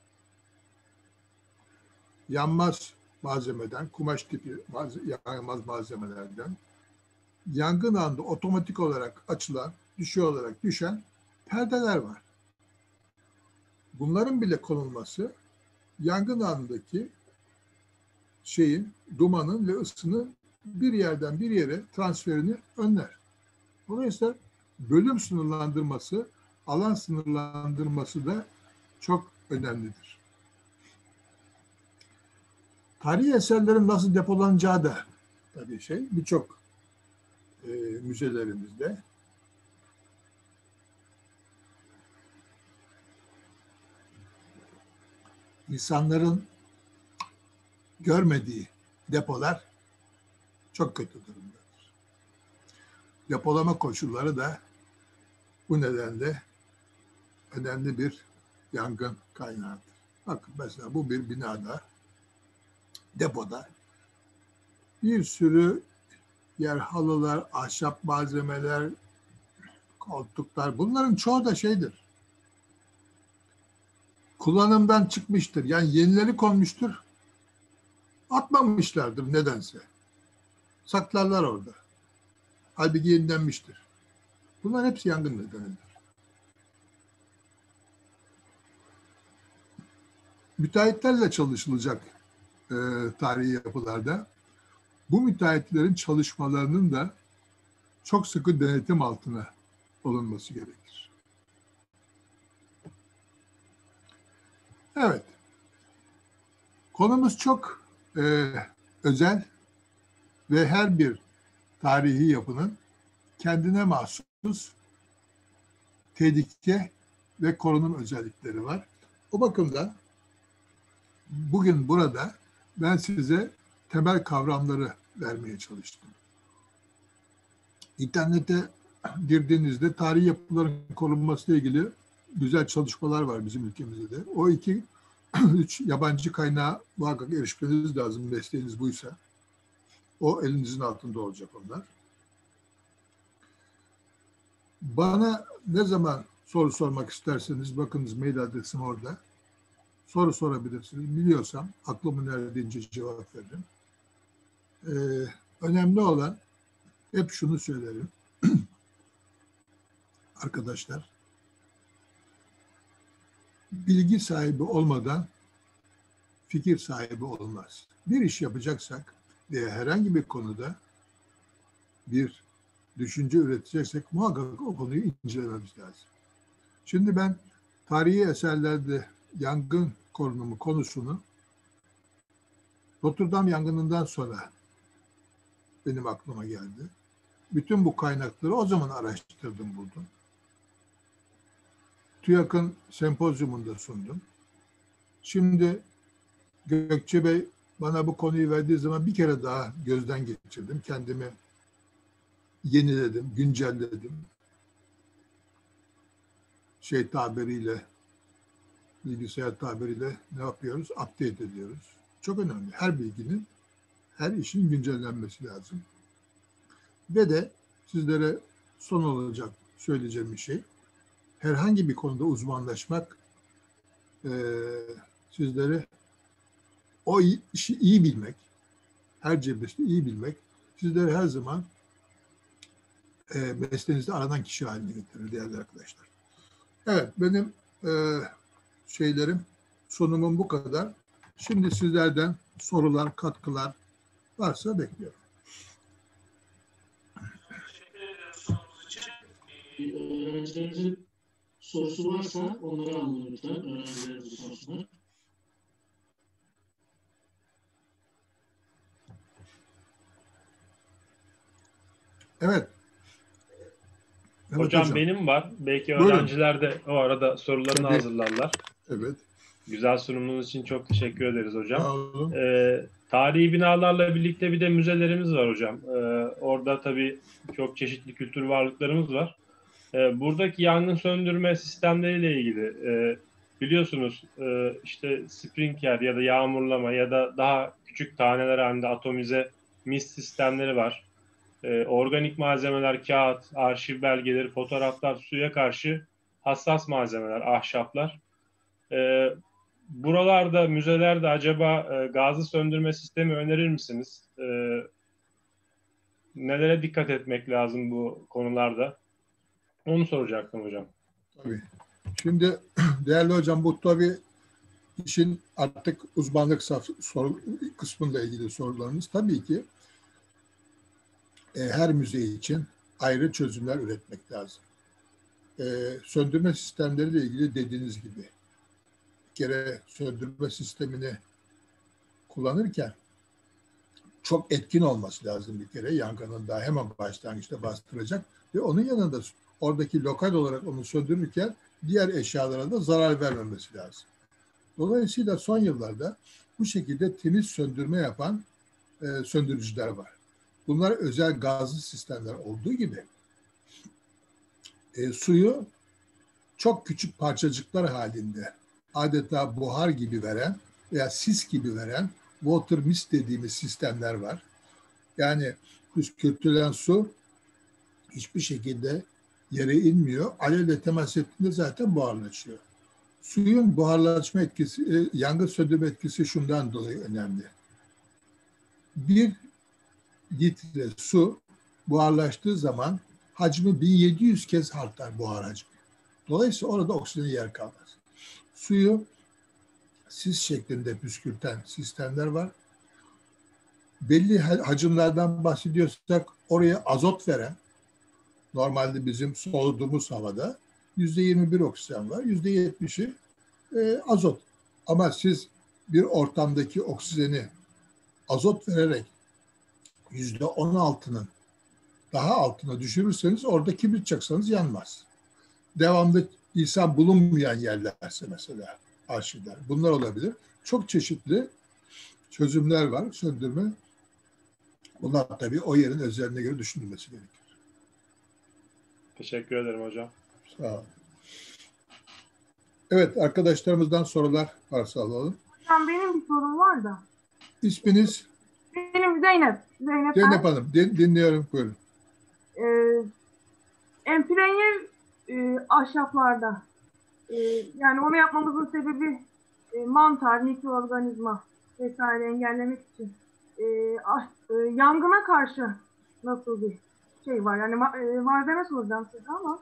yanmaz malzemeden, kumaş tipi yanmaz malzemelerden yangın anında otomatik olarak açılan, düşey olarak düşen perdeler var. Bunların bile konulması yangın anındaki dumanın ve ısının bir yerden bir yere transferini önler. Dolayısıyla bölüm sınırlandırması, alan sınırlandırması da çok önemlidir. Tarihi eserlerin nasıl depolanacağı da tabii birçok müzelerimizde insanların görmediği depolar çok kötü durumdadır. Depolama koşulları da bu nedenle önemli bir yangın kaynağıdır. Bakın mesela bu bir binada, depoda bir sürü yer halılar, ahşap malzemeler, koltuklar, bunların çoğu da kullanımdan çıkmıştır. Yani yenileri konmuştur, atmamışlardır nedense. Saklarlar orada. Halbuki yenilenmiştir. Bunlar hepsi yangın nedenidir. Müteahhitlerle çalışılacak tarihi yapılarda bu müteahhitlerin çalışmalarının da çok sıkı denetim altına alınması gerekir. Evet. Konumuz çok özel ve her bir tarihi yapının kendine mahsus tehlike ve korunum özellikleri var. O bakımdan bugün burada ben size temel kavramları vermeye çalıştım. İnternete girdiğinizde tarihi yapıların korunması ile ilgili güzel çalışmalar var bizim ülkemizde de. O 2-3 yabancı kaynağa muhakkak erişmeniz lazım mesleğiniz buysa. O elinizin altında olacak onlar. Bana ne zaman soru sormak isterseniz bakınız mail adresim orada. Soru sorabilirsiniz. Biliyorsam aklımın erdiğince cevap veririm. Önemli olan hep şunu söylerim. Arkadaşlar, bilgi sahibi olmadan fikir sahibi olmaz. Bir iş yapacaksak veya herhangi bir konuda bir düşünce üreteceksek muhakkak o konuyu incelememiz lazım. Şimdi ben tarihi eserlerde yangın korunumu konusunu Notre Dame yangınından sonra benim aklıma geldi. Bütün bu kaynakları o zaman araştırdım, buldum. TÜYAK'ın sempozyumunda sundum. Şimdi Gökçe Bey bana bu konuyu verdiği zaman bir kere daha gözden geçirdim. Kendimi yeniledim, güncelledim. Tabiriyle, bilgisayar tabiriyle ne yapıyoruz? Update ediyoruz. Çok önemli. Her bilginin, her işin güncellenmesi lazım. Ve de sizlere son olacak söyleyeceğim bir şey. Herhangi bir konuda uzmanlaşmak sizlere o işi iyi bilmek, her cephesinde iyi bilmek sizleri her zaman mesleğinizde aranan kişi haline getirir değerli arkadaşlar. Evet, benim sunumum bu kadar. Şimdi sizlerden sorular, katkılar varsa bekliyorum. Teşekkür ediyoruz sorunuz için. Öğrencilerimizin sorusu varsa onları alalım lütfen. Öğrencilerimiz sorsunlar. Evet. Evet Hocam benim var. Belki Buyurun. öğrenciler de o arada sorularını Tabii. hazırlarlar. Evet. Güzel sunumunuz için çok teşekkür ederiz hocam. Sağ olun. Tarihi binalarla birlikte bir de müzelerimiz var hocam. Orada tabii çok çeşitli kültür varlıklarımız var. Buradaki yangın söndürme sistemleriyle ilgili biliyorsunuz işte sprinkler ya da yağmurlama ya da daha küçük taneler halinde atomize mist sistemleri var. Organik malzemeler, kağıt, arşiv belgeleri, fotoğraflar, suya karşı hassas malzemeler, ahşaplar. Buralarda, müzelerde acaba gazı söndürme sistemi önerir misiniz? Nelere dikkat etmek lazım bu konularda? Onu soracaktım hocam. Tabii. Şimdi değerli hocam bu tabii işin artık uzmanlık kısmıyla ilgili sorularınız tabii ki her müze için ayrı çözümler üretmek lazım. Söndürme sistemleriyle ilgili dediğiniz gibi bir kere söndürme sistemini kullanırken çok etkin olması lazım bir kere. Yangının daha hemen başlangıçta bastıracak ve onun yanında oradaki lokal olarak onu söndürürken diğer eşyalara da zarar vermemesi lazım. Dolayısıyla son yıllarda bu şekilde temiz söndürme yapan söndürücüler var. Bunlar özel gazlı sistemler olduğu gibi suyu çok küçük parçacıklar halinde adeta buhar gibi veren veya sis gibi veren water mist dediğimiz sistemler var. Yani püskürtülen su hiçbir şekilde yere inmiyor. Alevle temas ettiğinde zaten buharlaşıyor. Suyun buharlaşma etkisi, yangın söndürme etkisi şundan dolayı önemli. 1 litre su buharlaştığı zaman hacmi 1700 kez artar buhar hacmi. Dolayısıyla orada oksijen yer kalmaz. Suyu sis şeklinde püskürten sistemler var. Belli hacimlerden bahsediyorsak oraya azot veren, normalde bizim soluduğumuz havada %21 oksijen var, %70'i azot. Ama siz bir ortamdaki oksijeni azot vererek %16'nın daha altına düşürürseniz orada kibrit çaksanız yanmaz. Devamlı insan bulunmayan yerlerse mesela arşivler. Bunlar olabilir. Çok çeşitli çözümler var söndürme. Bunlar tabii o yerin özelliğine göre düşünülmesi gerekir. Teşekkür ederim hocam. Sağ olun. Evet, arkadaşlarımızdan sorular varsa alalım. Hocam benim bir sorum var da. İsminiz? Benim Zeynep. Zeynep Zeynep Hanım. Dinliyorum. Buyurun. Emprenye ahşaplarda. Yani onu yapmamızın sebebi mantar, mikroorganizma vesaire engellemek için. Yangına karşı nasıl bir şey var? Yani malzeme soracağım size ama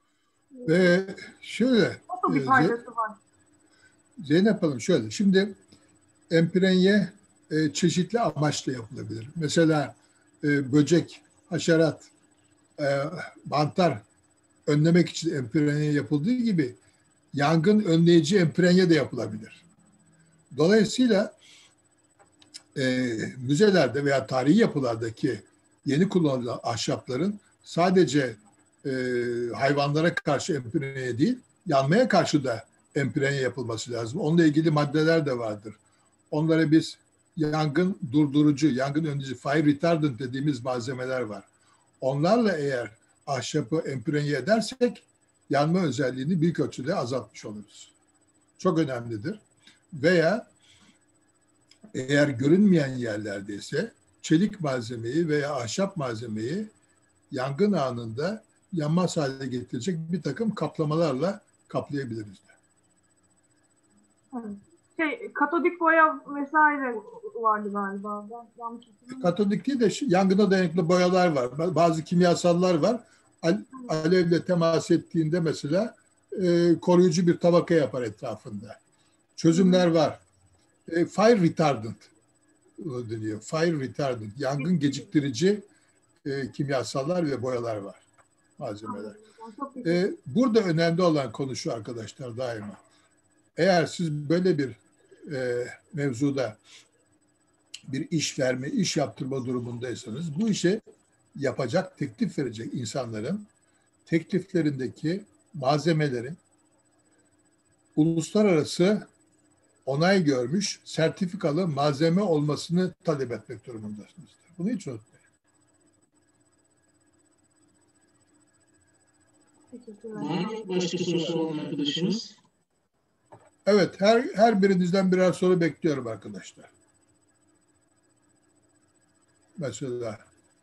Şöyle, nasıl bir faydası var? Zeynep Hanım şöyle. Şimdi emprenye çeşitli amaçla yapılabilir. Mesela böcek, haşerat, mantar önlemek için emprenye yapıldığı gibi yangın önleyici emprenye de yapılabilir. Dolayısıyla müzelerde veya tarihi yapılardaki yeni kullanılan ahşapların sadece hayvanlara karşı emprenye değil, yanmaya karşı da emprenye yapılması lazım. Onunla ilgili maddeler de vardır. Onlara biz yangın durdurucu, yangın önleyici, fire retardant dediğimiz malzemeler var. Onlarla eğer ahşabı emprenye edersek yanma özelliğini büyük ölçüde azaltmış oluruz. Çok önemlidir. Veya eğer görünmeyen yerlerde ise çelik malzemeyi veya ahşap malzemeyi yangın anında yanmaz hale getirecek bir takım kaplamalarla kaplayabiliriz de. Katodik boya vesaire vardı galiba. Katodik değil de yangına dayanıklı boyalar var. Bazı kimyasallar var. Alevle temas ettiğinde mesela koruyucu bir tabaka yapar etrafında. Çözümler var. Fire retardant deniyor. Fire retardant. Yangın geciktirici kimyasallar ve boyalar var. Malzemeler. Burada önemli olan konu şu arkadaşlar daima. Eğer siz böyle bir mevzuda bir iş verme, iş yaptırma durumundaysanız bu işe yapacak, teklif verecek insanların tekliflerindeki malzemelerin uluslararası onay görmüş sertifikalı malzeme olmasını talep etmek durumundasınız. Bunu hiç unutmayın. Başka sorusu olan arkadaşımız? Evet, her birinizden birer soru bekliyorum arkadaşlar. Mesela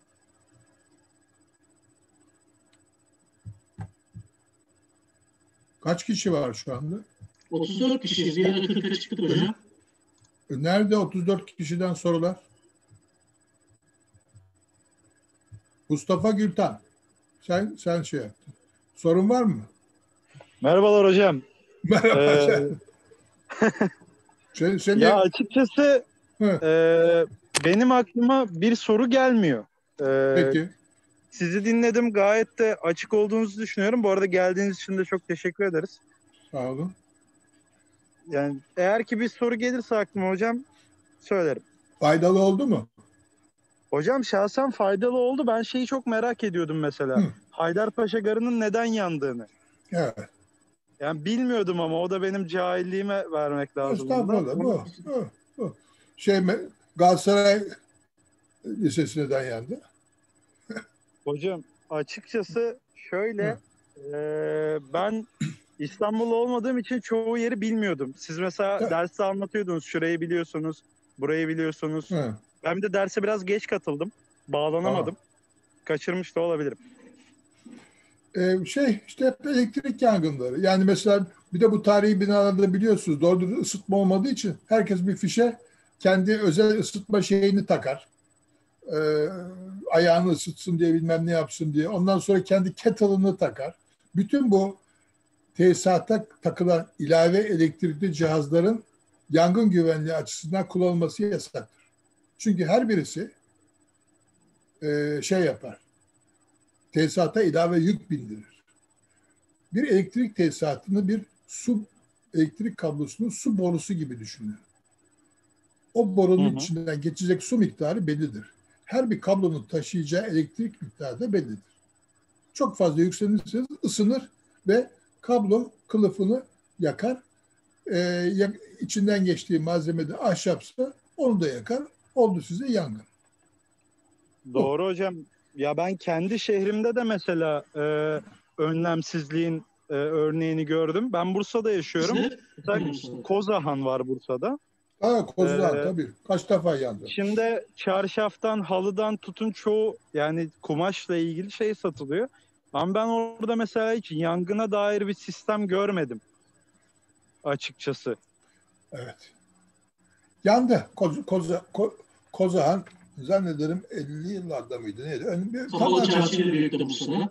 kaç kişi var şu anda? 34 kişiyiz. Bir ara 40'a çıktık hocam. Nerede 34 kişiden sorular? Mustafa Gültan. Sen şey yaptın. Sorun var mı? Merhabalar hocam. Merhaba. Seni... Ya açıkçası benim aklıma bir soru gelmiyor. Peki. Sizi dinledim. Gayet de açık olduğunuzu düşünüyorum. Bu arada geldiğiniz için de çok teşekkür ederiz. Sağ olun. Yani eğer ki bir soru gelirse aklıma hocam söylerim. Faydalı oldu mu? Hocam şahsen faydalı oldu. Ben şeyi çok merak ediyordum mesela. Haydarpaşa Garı'nın neden yandığını. Evet. Yani bilmiyordum ama o da benim cahilliğime vermek lazım. Estağfurullah. Bu. Galatasaray Lisesi neden yandı? Hocam açıkçası şöyle ben İstanbul'da olmadığım için çoğu yeri bilmiyordum. Siz mesela derste anlatıyordunuz. Şurayı biliyorsunuz, burayı biliyorsunuz. Ben bir de derse biraz geç katıldım. Bağlanamadım. Kaçırmış da olabilirim. İşte hep elektrik yangınları. Yani mesela bir de bu tarihi binalarda biliyorsunuz doğru düzgün ısıtma olmadığı için herkes bir fişe kendi özel ısıtma şeyini takar. Ayağını ısıtsın diye bilmem ne yapsın diye. Ondan sonra kendi kettle'ını takar. Bütün bu tesisata takılan ilave elektrikli cihazların yangın güvenliği açısından kullanılması yasaktır. Çünkü her birisi şey yapar. Tesisata ilave yük bindirir. Bir elektrik tesisatını bir elektrik kablosunun su borusu gibi düşünün. O borunun içinden geçecek su miktarı bellidir. Her bir kablonun taşıyacağı elektrik miktarı da bellidir. Çok fazla yükselirseniz ısınır ve kablo kılıfını yakar. İçinden geçtiği malzemede ahşapsa onu da yakar. Oldu size yangın. Doğru hocam. Ya ben kendi şehrimde de mesela önlemsizliğin örneğini gördüm. Ben Bursa'da yaşıyorum. Mesela Kozahan var Bursa'da. Kozulan tabii. Kaç defa yandı. Şimdi çarşaftan, halıdan tutun çoğu yani kumaşla ilgili şey satılıyor. Ama ben orada mesela hiç yangına dair bir sistem görmedim açıkçası. Evet. Yandı. Kozahan zannederim 50'li yıllarda mıydı? Neydi? Kapalı çarşıyla birlikte Bursa'da.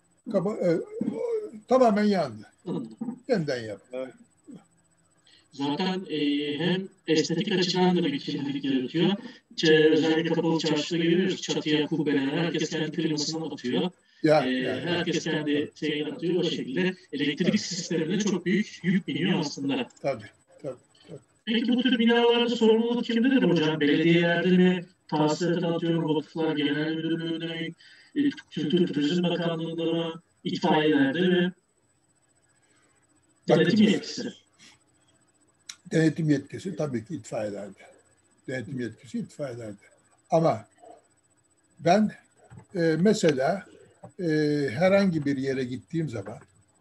Tamamen yandı. Yeniden yaptı. Evet. Zaten hem estetik açıdan da bir kirlilik yaratıyor. Özellikle kapalı çarşıda görüyoruz. Çatıya kubbeler, herkes kendi klimasını atıyor. Herkes kendi şeyini atıyor. O şekilde elektrik sistemine çok büyük yük biniyor aslında. Tabii. Peki bu tür binalarda sorumluluk kimdedir hocam? Belediyelerde mi? Tahsisatını atıyorum, Vakıflar Genel Müdürlüğü'nde mi? Kültür Turizm Bakanlığı'nda mı? İtfaiyelerde mi? Denetim yetkisi. Denetim yetkisi tabii ki itfaiyelerde. Denetim yetkisi itfaiyelerde. Ama ben mesela herhangi bir yere gittiğim zaman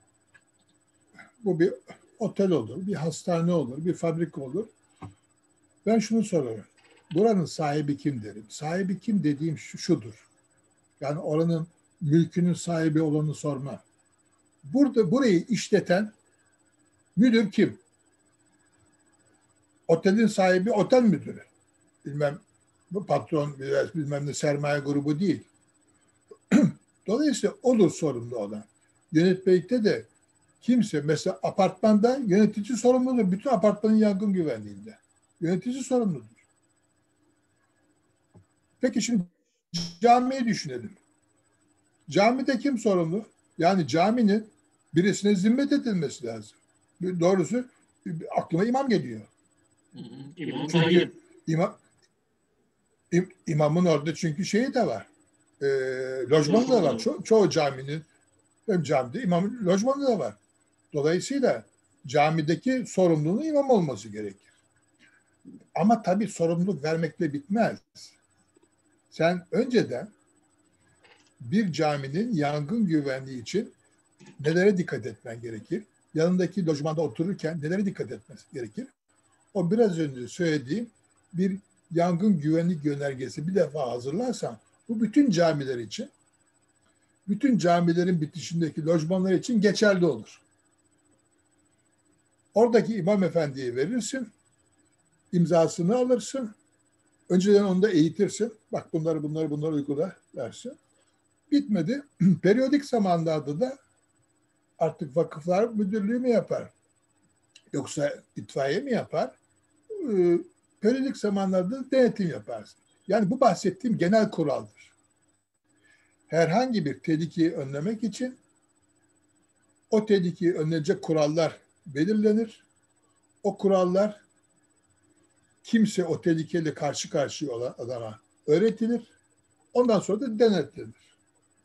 bu bir otel olur, bir hastane olur, bir fabrika olur. Ben şunu sorarım. Buranın sahibi kim derim. Sahibi kim dediğim şudur. Yani oranın mülkünün sahibi olanı sorma. Burayı işleten müdür kim? Otelin sahibi otel müdürü. Bilmem bu patron bilmem ne sermaye grubu değil. Dolayısıyla odur sorumlu olan. Yönetmelikte de kimse mesela apartmanda yönetici sorumludur. Bütün apartmanın yangın güvenliğinde. Yönetici sorumludur. Peki şimdi camiyi düşünelim. Camide kim sorumlu? Yani caminin birisine zimmet edilmesi lazım. Doğrusu aklıma imam geliyor. Çünkü imamın orada çünkü şeyi de var. Lojmanı da var. Çoğu caminin hem camide imam lojmanı da var. Dolayısıyla camideki sorumluluğun imam olması gerekir. Ama tabii sorumluluk vermekle bitmez. Sen önceden bir caminin yangın güvenliği için nelere dikkat etmen gerekir? Yanındaki lojmanda otururken nelere dikkat etmesi gerekir? O biraz önce söylediğim bir yangın güvenlik yönergesi bir defa hazırlarsan bu bütün camiler için, bütün camilerin bitişindeki lojmanlar için geçerli olur. Oradaki imam efendiye verirsin, imzasını alırsın, önceden onu da eğitirsin. Bak bunları uygula dersin. Bitmedi. Periyodik zamanlarda da artık vakıflar müdürlüğü mü yapar? Yoksa itfaiye mi yapar? Periyodik zamanlarda denetim yaparsın. Yani bu bahsettiğim genel kuraldır. Herhangi bir tehlikeyi önlemek için o tehlikeyi önlenecek kurallar belirlenir. O kurallar kimse o tehlikeyle karşı karşıya olan adama öğretilir. Ondan sonra da denetlenir.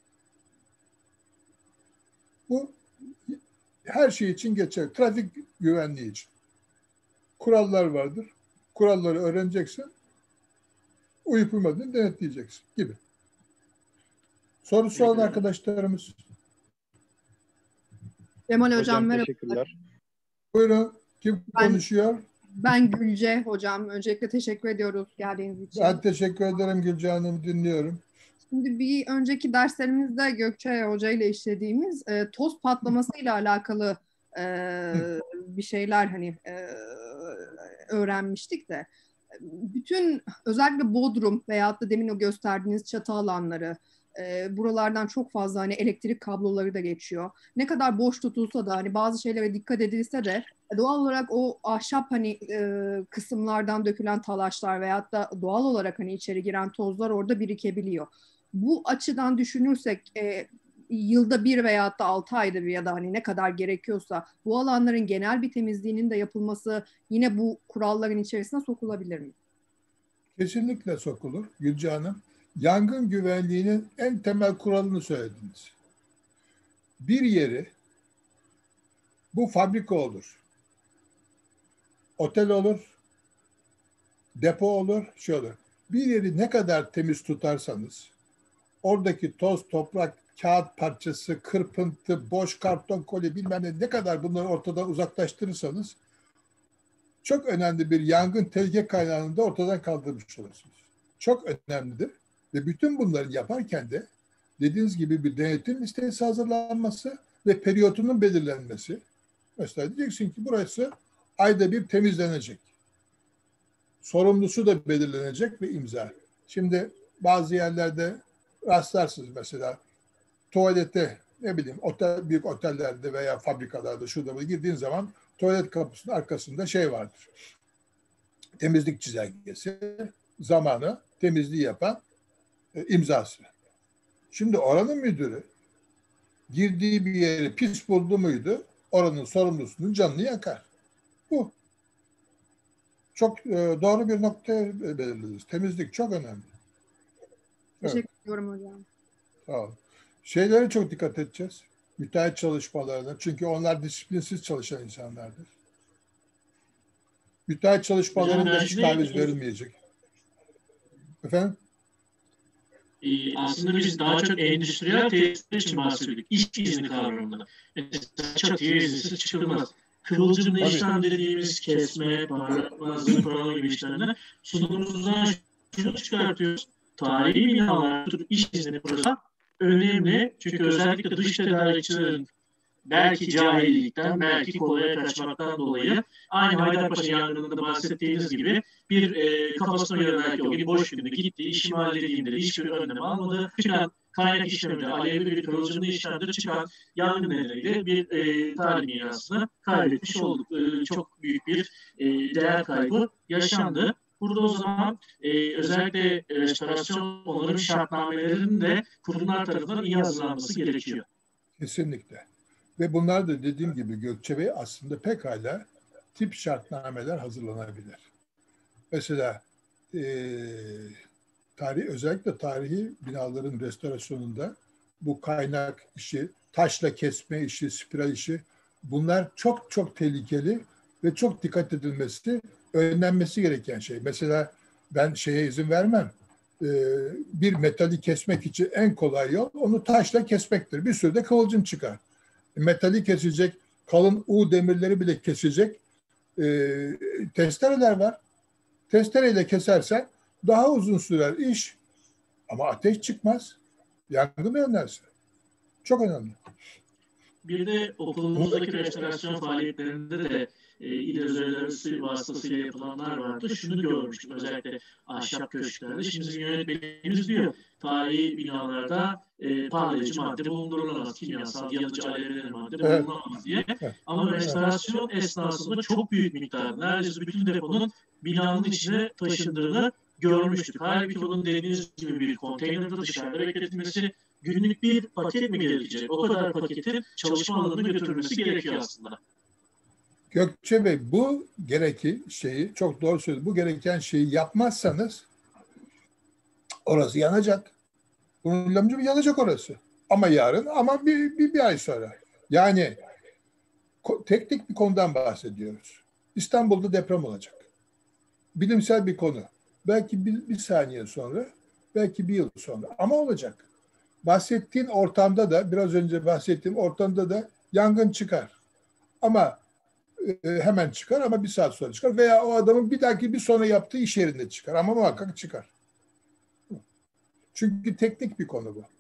Bu her şey için geçer. Trafik güvenliği için. Kurallar vardır. Kuralları öğreneceksin. Uyup uymadığını denetleyeceksin gibi. Sorusu olan arkadaşlarımız. Cemal Hocam merhaba. Teşekkürler. Buyurun. Kim konuşuyor? Ben Gülce Hocam. Öncelikle teşekkür ediyoruz geldiğiniz için. Ben teşekkür ederim Gülce Hanım. Dinliyorum. Şimdi bir önceki derslerimizde Gökçe Hoca ile işlediğimiz toz patlaması ile alakalı bir şeyler öğrenmiştik de bütün özellikle Bodrum veyahut da demin o gösterdiğiniz çatı alanları buralardan çok fazla elektrik kabloları da geçiyor. Ne kadar boş tutulsa da bazı şeylere dikkat edilse de doğal olarak o ahşap kısımlardan dökülen talaşlar veyahut da doğal olarak içeri giren tozlar orada birikebiliyor. Bu açıdan düşünürsek yılda bir veyahut da 6 ayda bir ya da ne kadar gerekiyorsa bu alanların genel bir temizliğinin de yapılması yine bu kuralların içerisine sokulabilir mi? Kesinlikle sokulur Gülce Hanım. Yangın güvenliğinin en temel kuralını söylediniz. Bir yeri, bu fabrika olur, otel olur, depo olur, şey olur. Bir yeri ne kadar temiz tutarsanız, oradaki toz, toprak, kağıt parçası, kırpıntı, boş karton koli bilmem ne kadar bunları ortadan uzaklaştırırsanız çok önemli bir yangın tehlike kaynağını da ortadan kaldırmış olursunuz. Çok önemlidir. Ve bütün bunları yaparken de dediğiniz gibi bir denetim listesi hazırlanması ve periyotunun belirlenmesi. Mesela diyeceksin ki burası ayda bir temizlenecek. Sorumlusu da belirlenecek ve imza. Şimdi bazı yerlerde rastlarsınız mesela tuvalete ne bileyim büyük otellerde veya fabrikalarda şurada girdiğin zaman tuvalet kapısının arkasında şey vardır. Temizlik çizelgesi, zamanı, temizliği yapan imzası. Şimdi oranın müdürü girdiği bir yeri pis buldu muydu oranın sorumlusunun canını yakar. Bu. Çok doğru bir noktaya belirlediniz. Temizlik çok önemli. Teşekkür ediyorum hocam. Sağ olun. Şeylere çok dikkat edeceğiz. Müteahhit çalışmalarına. Çünkü onlar disiplinsiz çalışan insanlardır. Müteahhit çalışmalarında hiç taviz verilmeyecek. Efendim? Aslında biz daha çok endüstriyel tesisler için bahsediyorduk. İş izni kavramında. Mesela çatıya izinsiz çıkılmaz. Kıvılcımlı işlem dediğimiz kesme, parlatma, zımparalama gibi işlemler sunumumuzdan şunu çıkartıyoruz. Tarihi binalar, iş izni proje önemli. Çünkü özellikle dış tedarikçilerin belki cahillikten, belki kolaya kaçmaktan dolayı aynı Haydarpaşa yangınında bahsettiğiniz gibi bir kafasına göre belki o bir boş günde gitti, işimi halledeyim dedi, hiçbir önlem almadı. Çıkan kaynak işleminde alevli bir kıvılcımlı işlemde çıkan yangın nedeniyle bir tarih mirasını kaybetmiş olduk. Çok büyük bir değer kaybı yaşandı. Burada o zaman özellikle restorasyon onarım şartnamelerinin de kurumlar tarafından iyi hazırlanması gerekiyor. Kesinlikle. Ve bunlar da dediğim gibi Gökçe Bey aslında pekala tip şartnameler hazırlanabilir. Mesela özellikle tarihi binaların restorasyonunda bu kaynak işi, taşla kesme işi, spiral işi bunlar çok çok tehlikeli ve çok dikkat edilmesi, önlenmesi gereken şey. Mesela ben şeye izin vermem. Bir metali kesmek için en kolay yol onu taşla kesmektir. Bir sürü de kıvılcım çıkar. Metali kesecek, kalın U demirleri bile kesecek testereler var. Testereyle kesersen daha uzun sürer iş ama ateş çıkmaz. Yangını önlersin. Çok önemli. Bir de okulumuzdaki restorasyon faaliyetlerinde de İDEZÖ'ler arası vasıtasıyla yapılanlar vardı. Şunu görmüştüm özellikle ahşap köşklerde. Şimdi bizim yönetmenimiz diyor tarihi binalarda parlayıcı madde bulundurulamaz. Kimyasal, yanıcı alevleri madde bulundurulamaz diye. Ama restorasyon esnasında çok büyük miktar, neredeyse bütün deponun binanın içine taşındığını görmüştük. Halbuki bunun dediğiniz gibi bir konteynerde dışarıda bekletilmesi, günlük bir paket mi gerekecek? O kadar paketin çalışma alanına götürülmesi gerekiyor aslında. Gökçe Bey bu şeyi çok doğru söylüyorsunuz. Bu gereken şeyi yapmazsanız orası yanacak. Bunun yanacak orası. Ama yarın ama bir ay sonra. Yani teknik bir konudan bahsediyoruz. İstanbul'da deprem olacak. Bilimsel bir konu. Belki bir saniye sonra, belki bir yıl sonra ama olacak. Bahsettiğin ortamda da, biraz önce bahsettiğim ortamda da yangın çıkar. Ama hemen çıkar ama bir saat sonra çıkar. Veya o adamın bir sonra yaptığı iş yerinde çıkar. Ama muhakkak çıkar. Çünkü teknik bir konu bu.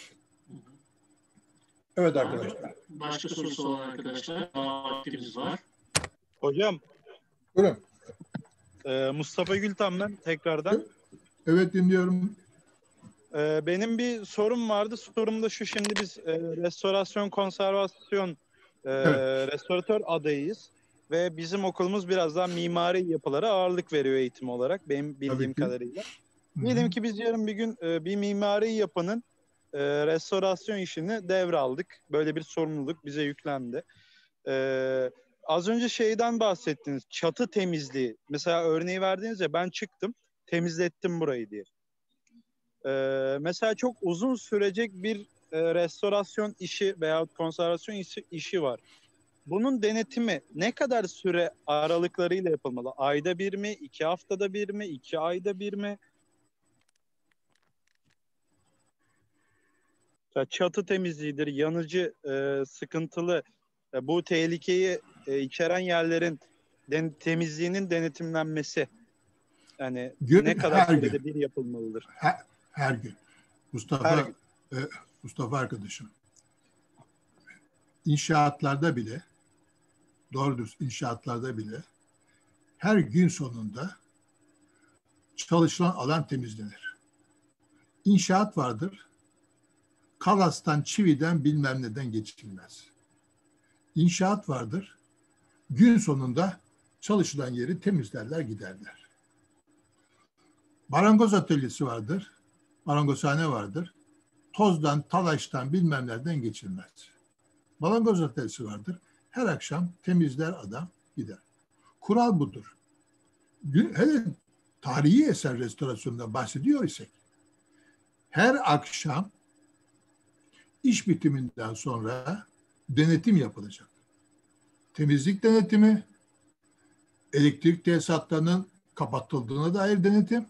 Evet arkadaşlar. Başka sorusu olan arkadaşlar, daha vaktimiz var. Hocam. Buyurun. Mustafa Gültan ben tekrardan. Evet dinliyorum. Benim bir sorum vardı. Sorum da şu: şimdi biz restorasyon, konservasyon restoratör adayıyız. Ve bizim okulumuz biraz daha mimari yapılara ağırlık veriyor eğitim olarak. Benim bildiğim kadarıyla. Diyelim ki biz yarın bir gün bir mimari yapının restorasyon işini devraldık. Böyle bir sorumluluk bize yüklendi. Az önce şeyden bahsettiniz. Çatı temizliği. Mesela örneği verdiniz ya, ben çıktım temizlettim burayı diye. Mesela çok uzun sürecek bir restorasyon işi veya konservasyon işi var. Bunun denetimi ne kadar süre aralıklarıyla yapılmalı? Ayda bir mi? 2 haftada bir mi? 2 ayda bir mi? Çatı temizliğidir, yanıcı, sıkıntılı, bu tehlikeyi içeren yerlerin temizliğinin denetimlenmesi. Yani ne kadar Her sürede gün. bir yapılmalıdır? Her gün. Her gün. Mustafa arkadaşım, inşaatlarda bile, doğru düz inşaatlarda bile her gün sonunda çalışılan alan temizlenir. İnşaat vardır, kalastan, çividen bilmem neden geçilmez. İnşaat vardır, gün sonunda çalışılan yeri temizlerler giderler. Marangoz atölyesi vardır, marangozhane vardır, tozdan, talaştan bilmem nereden geçilmez. Marangoz atölyesi vardır, her akşam temizler adam gider. Kural budur. Hele tarihi eser restorasyonundan bahsediyor isek, her akşam iş bitiminden sonra denetim yapılacak. Temizlik denetimi, elektrik tesisatlarının kapatıldığına dair denetim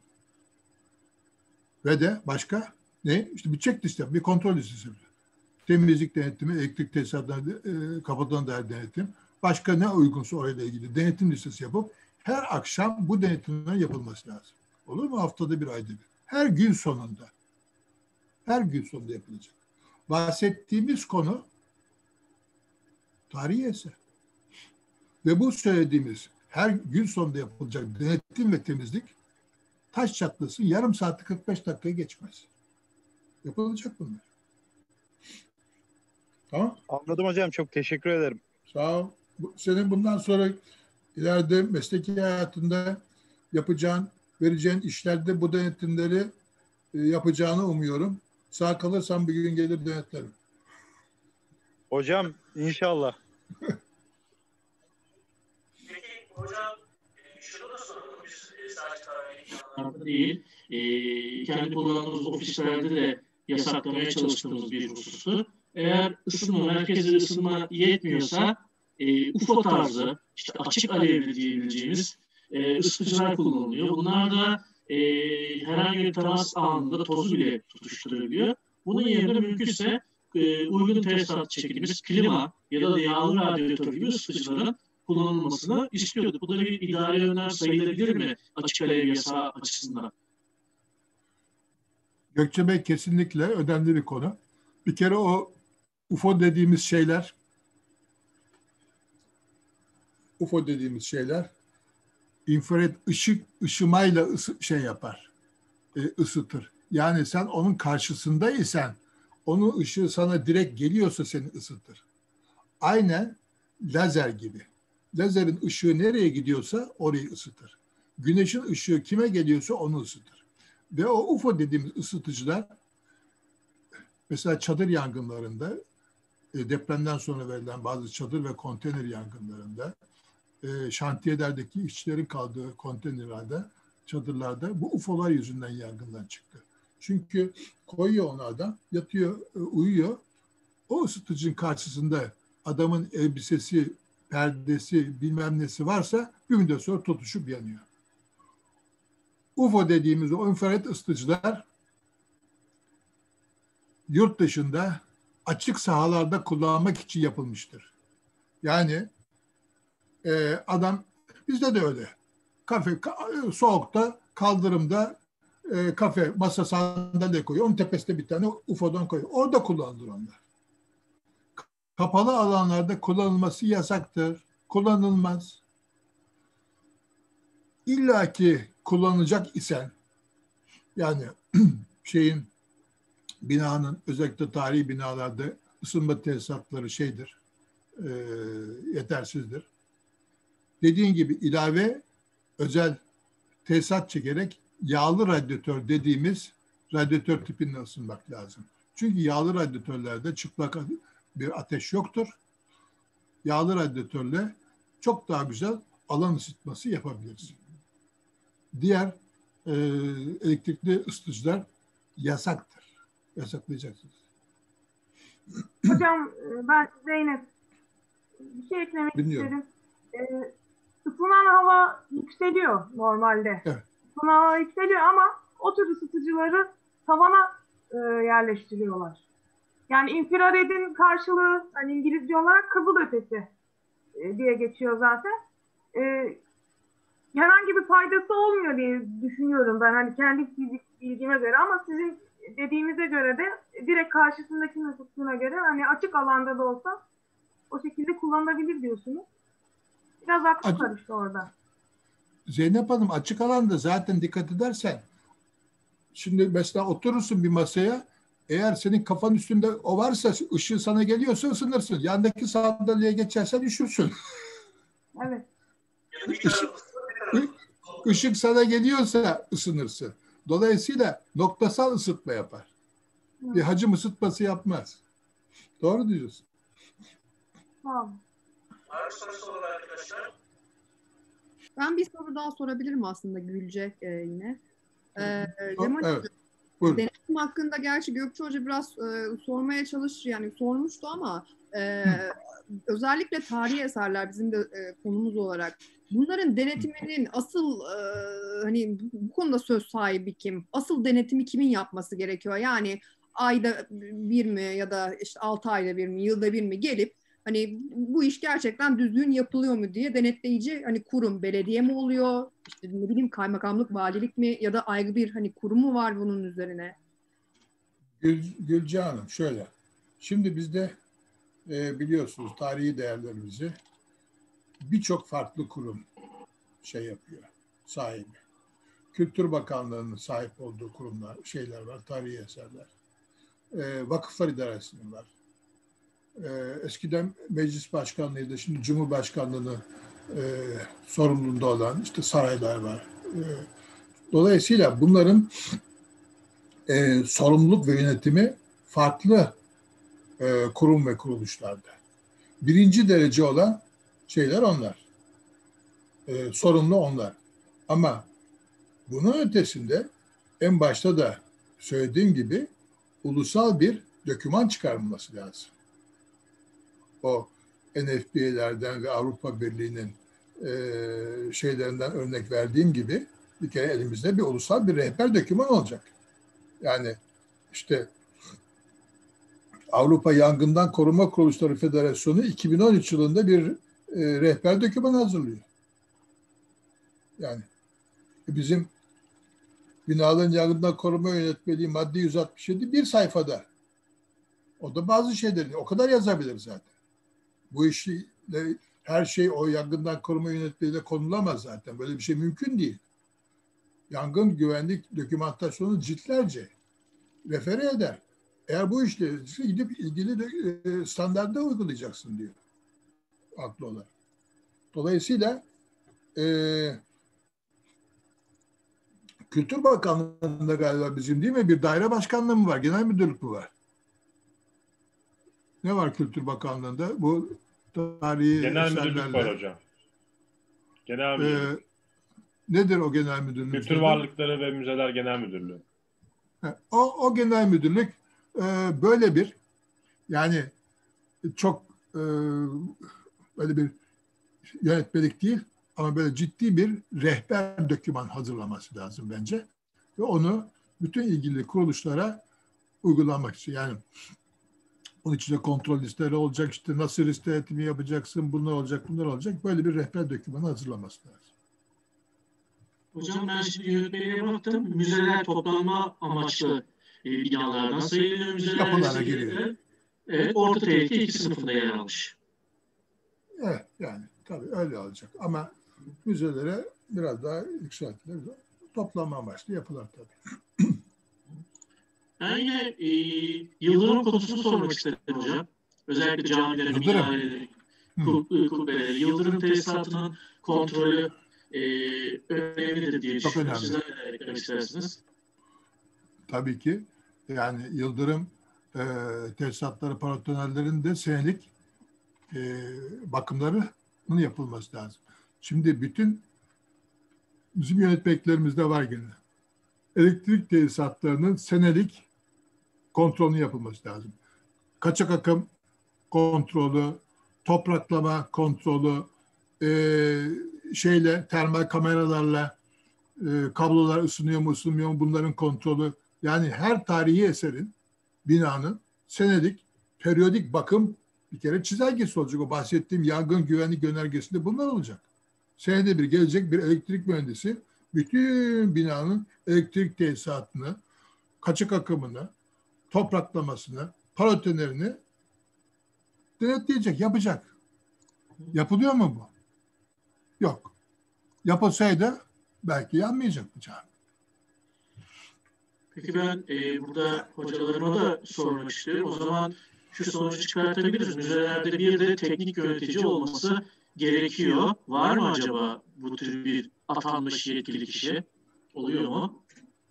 ve de başka ne? İşte bir checklist, bir kontrol listesi. Temizlik denetimi, elektrik tesisatlarının kapatıldığına dair denetim, başka ne uygunsa orayla ilgili denetim listesi yapıp her akşam bu denetimlerin yapılması lazım. Olur mu? Haftada bir, ayda bir. Her gün sonunda. Her gün sonunda yapılacak. Bahsettiğimiz konu tarihi eser. Ve bu söylediğimiz her gün sonunda yapılacak denetim ve temizlik taş çatlasın yarım saati 45 dakikaya geçmez. Yapılacak bunlar. Tamam. Anladım hocam. Çok teşekkür ederim. Sağ ol. Senin bundan sonra ileride mesleki hayatında yapacağın, vereceğin işlerde bu denetimleri yapacağını umuyorum. Sağ kalırsan bir gün gelir denetlerim. Hocam inşallah. Peki hocam şunu da soralım. Biz sadece tarihi imkanlarda değil, kendi kullandığımız ofislerde de yasaklamaya çalıştığımız bir husustu. Eğer ısınma, merkezi ısınma yetmiyorsa UFO tarzı, işte açık alevli diyebileceğimiz ısıtıcılar kullanılıyor. Bunlar da herhangi bir temas anında tozu bile tutuşturabiliyor. Bunun yerine mümkünse uygun tesisat çekilmiş klima ya da yağlı radyatör gibi ısıtıcıların kullanılmasını istiyorduk. Bu da bir idari önem sayılabilir mi açık alev yasağı açısından? Gökçe Bey, kesinlikle önemli bir konu. Bir kere o UFO dediğimiz şeyler infrared ışımayla yapar, ısıtır. Yani sen onun karşısındaysan, onun ışığı sana direkt geliyorsa seni ısıtır. Aynen lazer gibi. Lazerin ışığı nereye gidiyorsa orayı ısıtır. Güneşin ışığı kime geliyorsa onu ısıtır. Ve o UFO dediğimiz ısıtıcılar, mesela çadır yangınlarında, depremden sonra verilen bazı çadır ve konteyner yangınlarında, şantiyelerdeki işçilerin kaldığı konteynerlerde, çadırlarda bu UFO'lar yüzünden yangından çıktı. Çünkü koyuyor onu adam, yatıyor, uyuyor. O ısıtıcının karşısında adamın elbisesi, perdesi, bilmem nesi varsa bir müddet sonra tutuşup yanıyor. UFO dediğimiz o infrared ısıtıcılar yurt dışında açık sahalarda kullanmak için yapılmıştır. Yani adam, bizde de öyle. Soğukta, kaldırımda kafe, masa, sandalye koyuyor. Onun tepesinde bir tane UFO'dan koyuyor. Orada kullanılır onlar. Kapalı alanlarda kullanılması yasaktır. Kullanılmaz. İlla ki kullanılacak isen, yani binanın, özellikle tarihi binalarda ısınma tesisatları yetersizdir. Dediğin gibi ilave özel tesisat çekerek yağlı radyatör dediğimiz radyatör tipinde ısınmak lazım. Çünkü yağlı radyatörlerde çıplak bir ateş yoktur. Yağlı radyatörle çok daha güzel alan ısıtması yapabiliriz. Diğer elektrikli ısıtıcılar yasaktır. Yasaklayacaksınız. Hocam ben Zeynep bir şey eklemek Dinliyorum. isterim. Isınan hava yükseliyor normalde. Evet. Isınan hava yükseliyor ama o tür ısıtıcıları tavana yerleştiriyorlar. Yani infraredin karşılığı hani İngilizce olarak kızılötesi diye geçiyor zaten. Herhangi bir faydası olmuyor diye düşünüyorum ben hani kendi fizik bilgime göre, ama sizin dediğinize göre de direkt karşısındaki nüfusuna göre hani açık alanda da olsa o şekilde kullanılabilir diyorsunuz. Biraz aklım karıştı orada. Zeynep Hanım, açık alanda zaten dikkat edersen, şimdi mesela oturursun bir masaya, eğer senin kafanın üstünde o varsa, ışığı sana geliyorsa ısınırsın. Yandaki sandalyeye geçersen üşürsün. Evet. Işık sana geliyorsa ısınırsın. Dolayısıyla noktasal ısıtma yapar. Bir hacim ısıtması yapmaz. Doğru diyorsun. Tamam. Ben bir soru daha sorabilirim aslında Gülce yine. Cemal, Evet. Buyurun. denetim hakkında gerçi Gökçe Hoca biraz sormaya çalıştı, yani sormuştu ama özellikle tarihi eserler bizim de konumuz olarak, bunların denetiminin asıl hani bu konuda söz sahibi kim? Asıl denetimi kimin yapması gerekiyor? Yani ayda bir mi ya da işte 6 ayda bir mi, yılda bir mi gelip hani bu iş gerçekten düzgün yapılıyor mu diye denetleyici hani kurum belediye mi oluyor? İşte ne bileyim kaymakamlık, valilik mi ya da ayrı bir hani kurum mu var bunun üzerine? Gülce Hanım, şöyle. Şimdi bizde biliyorsunuz tarihi değerlerimizi birçok farklı kurum şey yapıyor, sahibi. Kültür Bakanlığı'nın sahip olduğu kurumlar, şeyler var, tarihi eserler. Vakıflar İdaresi'nin var. Eskiden meclis başkanlığıydı, şimdi Cumhurbaşkanlığı'nın sorumluluğunda olan işte saraylar var. Dolayısıyla bunların sorumluluk ve yönetimi farklı kurum ve kuruluşlarda. Birinci derece olan şeyler onlar. Sorumlu onlar. Ama bunun ötesinde en başta da söylediğim gibi ulusal bir doküman çıkarılması lazım. O NFP'lerden ve Avrupa Birliği'nin şeylerinden örnek verdiğim gibi bir kere elimizde bir ulusal bir rehber doküman olacak. Yani işte Avrupa Yangından Koruma Kuruluşları Federasyonu 2013 yılında bir rehber doküman hazırlıyor. Yani bizim binaların yangından koruma yönetmeliği madde 167 bir sayfada. O da bazı şeyleri o kadar yazabilir zaten. Bu işle her şey o yangından koruma yönetmeliğine konulamaz zaten. Böyle bir şey mümkün değil. Yangın güvenlik dokümantasyonu ciltlerce refere eder. Eğer bu işle gidip ilgili standartta uygulayacaksın diyor. Haklı olarak. Dolayısıyla Kültür Bakanlığı'nda galiba bizim değil mi? Bir daire başkanlığı mı var? Genel müdürlük mü var? Ne var Kültür Bakanlığı'nda? Bu tarihi Genel müdürlük eserlerle. var hocam. Genel müdürlük. Nedir o genel müdürlük? Kültür Varlıkları ve Müzeler Genel Müdürlüğü. O genel müdürlük böyle bir, yani çok böyle bir yönetmelik değil ama böyle ciddi bir rehber doküman hazırlaması lazım bence. Ve onu bütün ilgili kuruluşlara uygulamak için, yani onun içinde kontrol listeleri olacak, işte nasıl liste yönetimi yapacaksın, bunlar olacak, bunlar olacak. Böyle bir rehber dokümanı hazırlaması lazım. Hocam ben şimdi yönetmeliğe baktım. Müzeler toplanma amaçlı binalardan sayılıyor. Müzeler Yapılara giriyor. Evet, orta tehlike 2 sınıfında yer almış. Evet, yani tabii öyle olacak. Ama müzelere biraz daha yükseltilir. Toplanma amaçlı yapılar tabii. Ben yine Yıldırım konusunu sormak istedim hocam. Özellikle camilerin, minarelerin, kubbeleri, Yıldırım tesisatının kontrolü önemlidir diye düşünüyorum. Sizler neler eklemek istersiniz? Tabii ki. Yani Yıldırım tesisatları, paratonellerin de senelik bakımlarının yapılması lazım. Şimdi bütün bizim yönetmeliklerimizde var gene. Elektrik tesisatlarının senelik kontrolünü yapılması lazım. Kaçak akım kontrolü, topraklama kontrolü, termal kameralarla kablolar ısınıyor mu ısınmıyor mu bunların kontrolü. Yani her tarihi eserin, binanın senelik periyodik bakım bir kere çizelgesi olacak. O bahsettiğim yangın güvenlik yönergesinde bunlar olacak. Senede bir gelecek bir elektrik mühendisi bütün binanın elektrik tesisatını, kaçak akımını, topraklamasını, paratonerini denetleyecek, yapacak. Yapılıyor mu bu? Yok. Yapılsaydı belki yanmayacak bu cami. Peki ben burada hocalarıma da sormak istiyorum. O zaman şu sonucu çıkartabiliriz. Müzelerde bir de teknik yönetici olması gerekiyor. Var mı acaba bu tür bir atanmış yetkili kişi? Oluyor mu?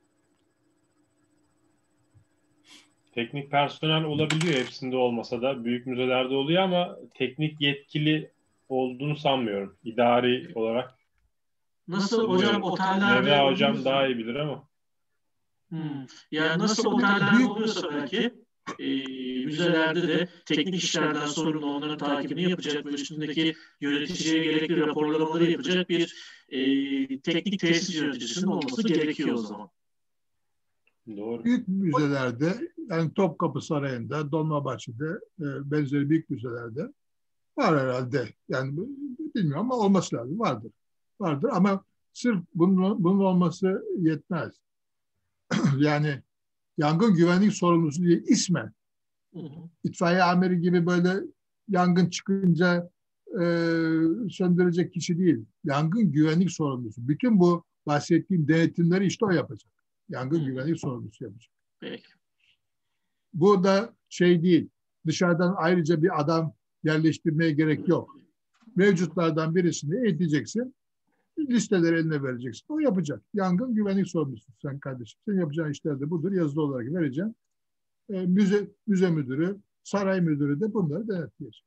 Teknik personel olabiliyor, hepsinde olmasa da. Büyük müzelerde oluyor ama teknik yetkili olduğunu sanmıyorum. İdari olarak. Nasıl hocam otellerde Nevra hocam oluyorsa, daha iyi bilir ama. Yani nasıl otellerde oluyorsa belki müzelerde de teknik işlerden sorumlu onların takibini yapacak ve üstündeki yöneticiye gerekli raporlamaları yapacak bir teknik tesis yöneticisinin olması gerekiyor o zaman. Doğru. Büyük müzelerde, yani Topkapı Sarayı'nda, Dolmabahçe'de, benzeri büyük müzelerde var herhalde. Yani bilmiyorum ama olması lazım. Vardır. Vardır ama sırf bunun olması yetmez. Yani yangın güvenlik sorumlusu diye ismen itfaiye amiri gibi böyle yangın çıkınca söndürecek kişi değil. Yangın güvenlik sorumlusu. Bütün bu bahsettiğim denetimleri işte o yapacak. Yangın güvenlik sorumlusu yapacak. Peki. Bu da şey değil. Dışarıdan ayrıca bir adam yerleştirmeye gerek yok. Mevcutlardan birisini eğiteceksin. Listeleri eline vereceksin. O yapacak. Yangın güvenlik sorumlusu sen kardeşim. Senin yapacağın işler de budur. Yazılı olarak vereceğim. Müze müdürü, saray müdürü de bunları denetleyecek.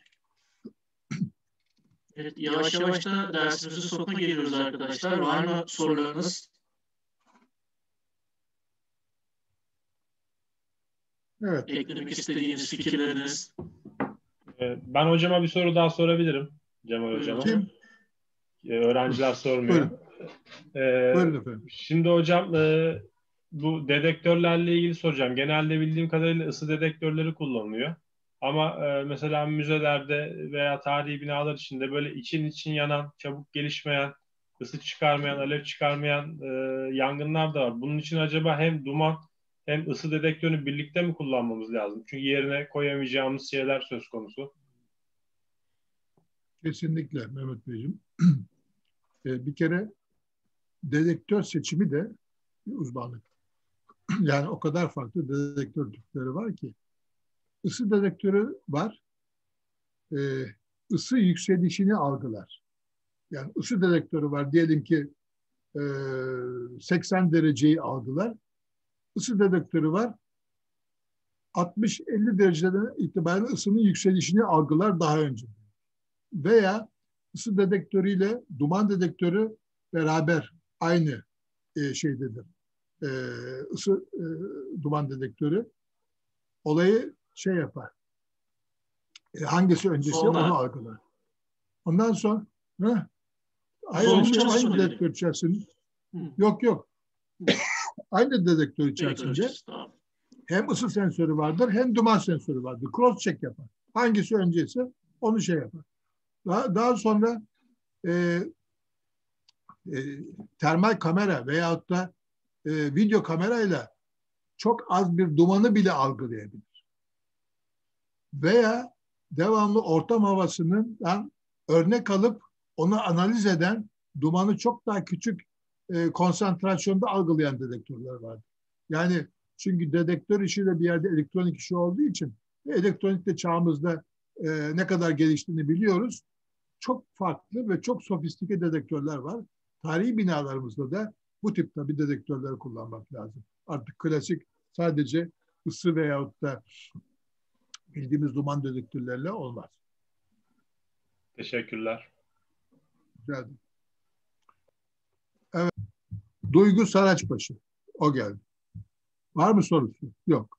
Evet, yavaş yavaş da dersimizin sonuna geliyoruz arkadaşlar. Var mı sorularınız? Evet. Eklemek istediğiniz fikirleriniz? Ben hocama bir soru daha sorabilirim. Cemal hocama. Kim? Öğrenciler sormuyor. Buyurun efendim. Şimdi hocam bu dedektörlerle ilgili soracağım. Genelde bildiğim kadarıyla ısı dedektörleri kullanılıyor. Ama mesela müzelerde veya tarihi binalar içinde böyle için yanan, çabuk gelişmeyen, ısı çıkarmayan, alev çıkarmayan yangınlar da var. Bunun için acaba hem duman hem ısı dedektörünü birlikte mi kullanmamız lazım? Çünkü yerine koyamayacağımız şeyler söz konusu. Kesinlikle Mehmet Beyciğim. Bir kere dedektör seçimi de bir uzmanlık. Yani o kadar farklı dedektör tipleri var ki. Isı dedektörü var. Isı yükselişini algılar. Yani ısı dedektörü var. Diyelim ki 80 dereceyi algılar. Isı dedektörü var. 60-50 dereceden itibaren ısının yükselişini algılar daha önce. Veya ısı dedektörüyle duman dedektörü beraber aynı şeydedir. Isı duman dedektörü olayı şey yapar. Hangisi öncesi onu algılar. Ondan sonra aynı dedektör içerisinde yok. Aynı dedektör içerisinde hem ısı sensörü vardır hem duman sensörü vardır. Cross check yapar. Hangisi öncesi onu şey yapar. Daha sonra termal kamera veyahut da video kamerayla çok az bir dumanı bile algılayabilir. Veya devamlı ortam havasından örnek alıp onu analiz eden, dumanı çok daha küçük konsantrasyonda algılayan dedektörler vardır. Yani çünkü dedektör işi de bir yerde elektronik işi olduğu için elektronik de çağımızda ne kadar geliştiğini biliyoruz. Çok farklı ve çok sofistike dedektörler var. Tarihi binalarımızda da bu tip tabii dedektörleri kullanmak lazım. Artık klasik sadece ısı veyahut da bildiğimiz duman dedektörlerle olmaz. Teşekkürler. Rica ederim. Evet. Duygu Saraçbaşı. O geldi. Var mı sorusu? Yok.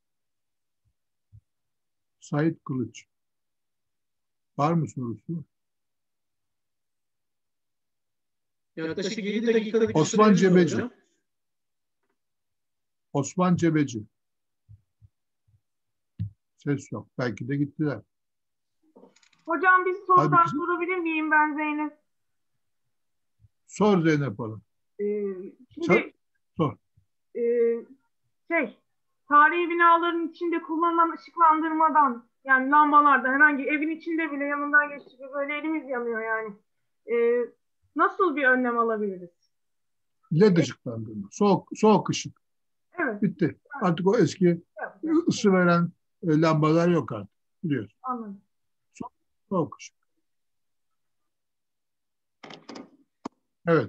Sait Kılıç. Var mı sorusu? Yaklaşık 7 dakikalık bir Osman süremiz var Cebeci. hocam. Osman Cebeci. Ses yok. Belki de gittiler. Hocam bir soru Halbuki- daha sorabilir miyim ben Zeynep? Sor Zeynep Hanım. Şimdi Sor. tarihi binaların içinde kullanılan ışıklandırmadan, yani lambalarda, herhangi evin içinde bile yanından geçtik böyle elimiz yanıyor yani. Nasıl bir önlem alabiliriz? LED ışıklandırma. Soğuk ışık. Evet, Bitti. Artık o eski ısı veren lambalar yok artık. Biliyorsun. anladım. Soğuk ışık. Evet.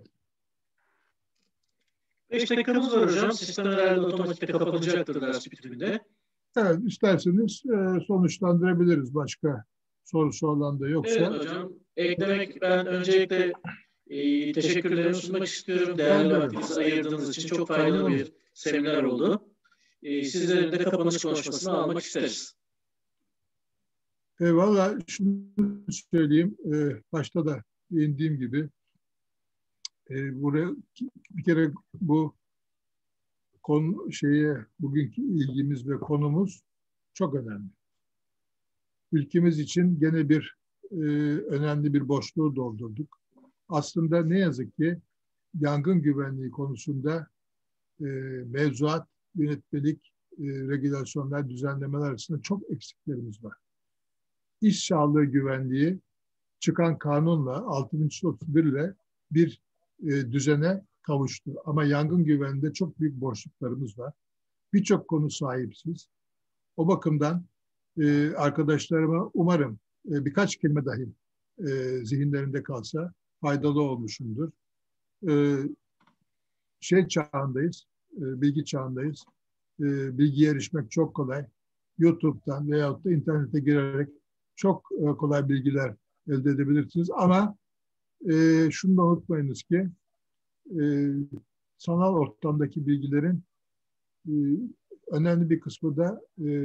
5 dakikamız var hocam. Sistem herhalde otomatikte kapanacaktır ders bitiminde. Evet, isterseniz sonuçlandırabiliriz. Başka sorusu olan da yoksa. Evet hocam. Ben öncelikle teşekkürlerimi sunmak istiyorum. Değerli vaktinizi ayırdığınız için çok faydalı bir seminer oldu. Sizlerin de kapanış konuşmasını almak isteriz. Valla şunu söyleyeyim. Başta da değindiğim gibi buraya bir kere bu konu bugünkü ilgimiz ve konumuz çok önemli. Ülkemiz için gene önemli bir boşluğu doldurduk. Aslında ne yazık ki yangın güvenliği konusunda mevzuat, yönetmelik, regülasyonlar, düzenlemeler arasında çok eksiklerimiz var. İş sağlığı güvenliği çıkan kanunla 6031 ile bir düzene kavuştu. Ama yangın güvenliğinde çok büyük boşluklarımız var. Birçok konu sahipsiz. O bakımdan arkadaşlarıma umarım birkaç kelime dahi zihinlerinde kalsa faydalı olmuşumdur. Çağındayız, bilgi çağındayız. Bilgiye erişmek çok kolay. YouTube'dan veyahut da internete girerek çok kolay bilgiler elde edebilirsiniz. Ama şunu da unutmayınız ki sanal ortamdaki bilgilerin önemli bir kısmı da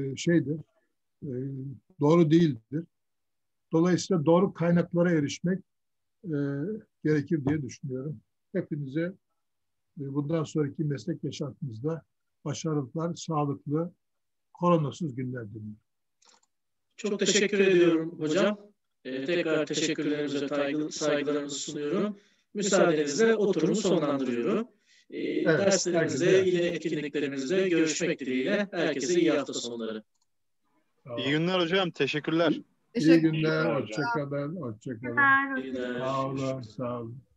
doğru değildir. Dolayısıyla doğru kaynaklara erişmek gerekir diye düşünüyorum. Hepinize bundan sonraki meslek yaşantınızda başarılar, sağlıklı, koronasız günler diliyorum. Çok teşekkür ediyorum hocam. Tekrar teşekkürlerimizi, saygılarımızı sunuyorum. Müsaadenizle oturumu sonlandırıyorum. Derslerimizde, yine etkinliklerimizde görüşmek dileğiyle. Herkese iyi hafta sonları. İyi günler hocam. Teşekkürler. İyi günler. Hoşça kalın. Hoşça kalın. İyi günler. Sağ olun. Sağ olun.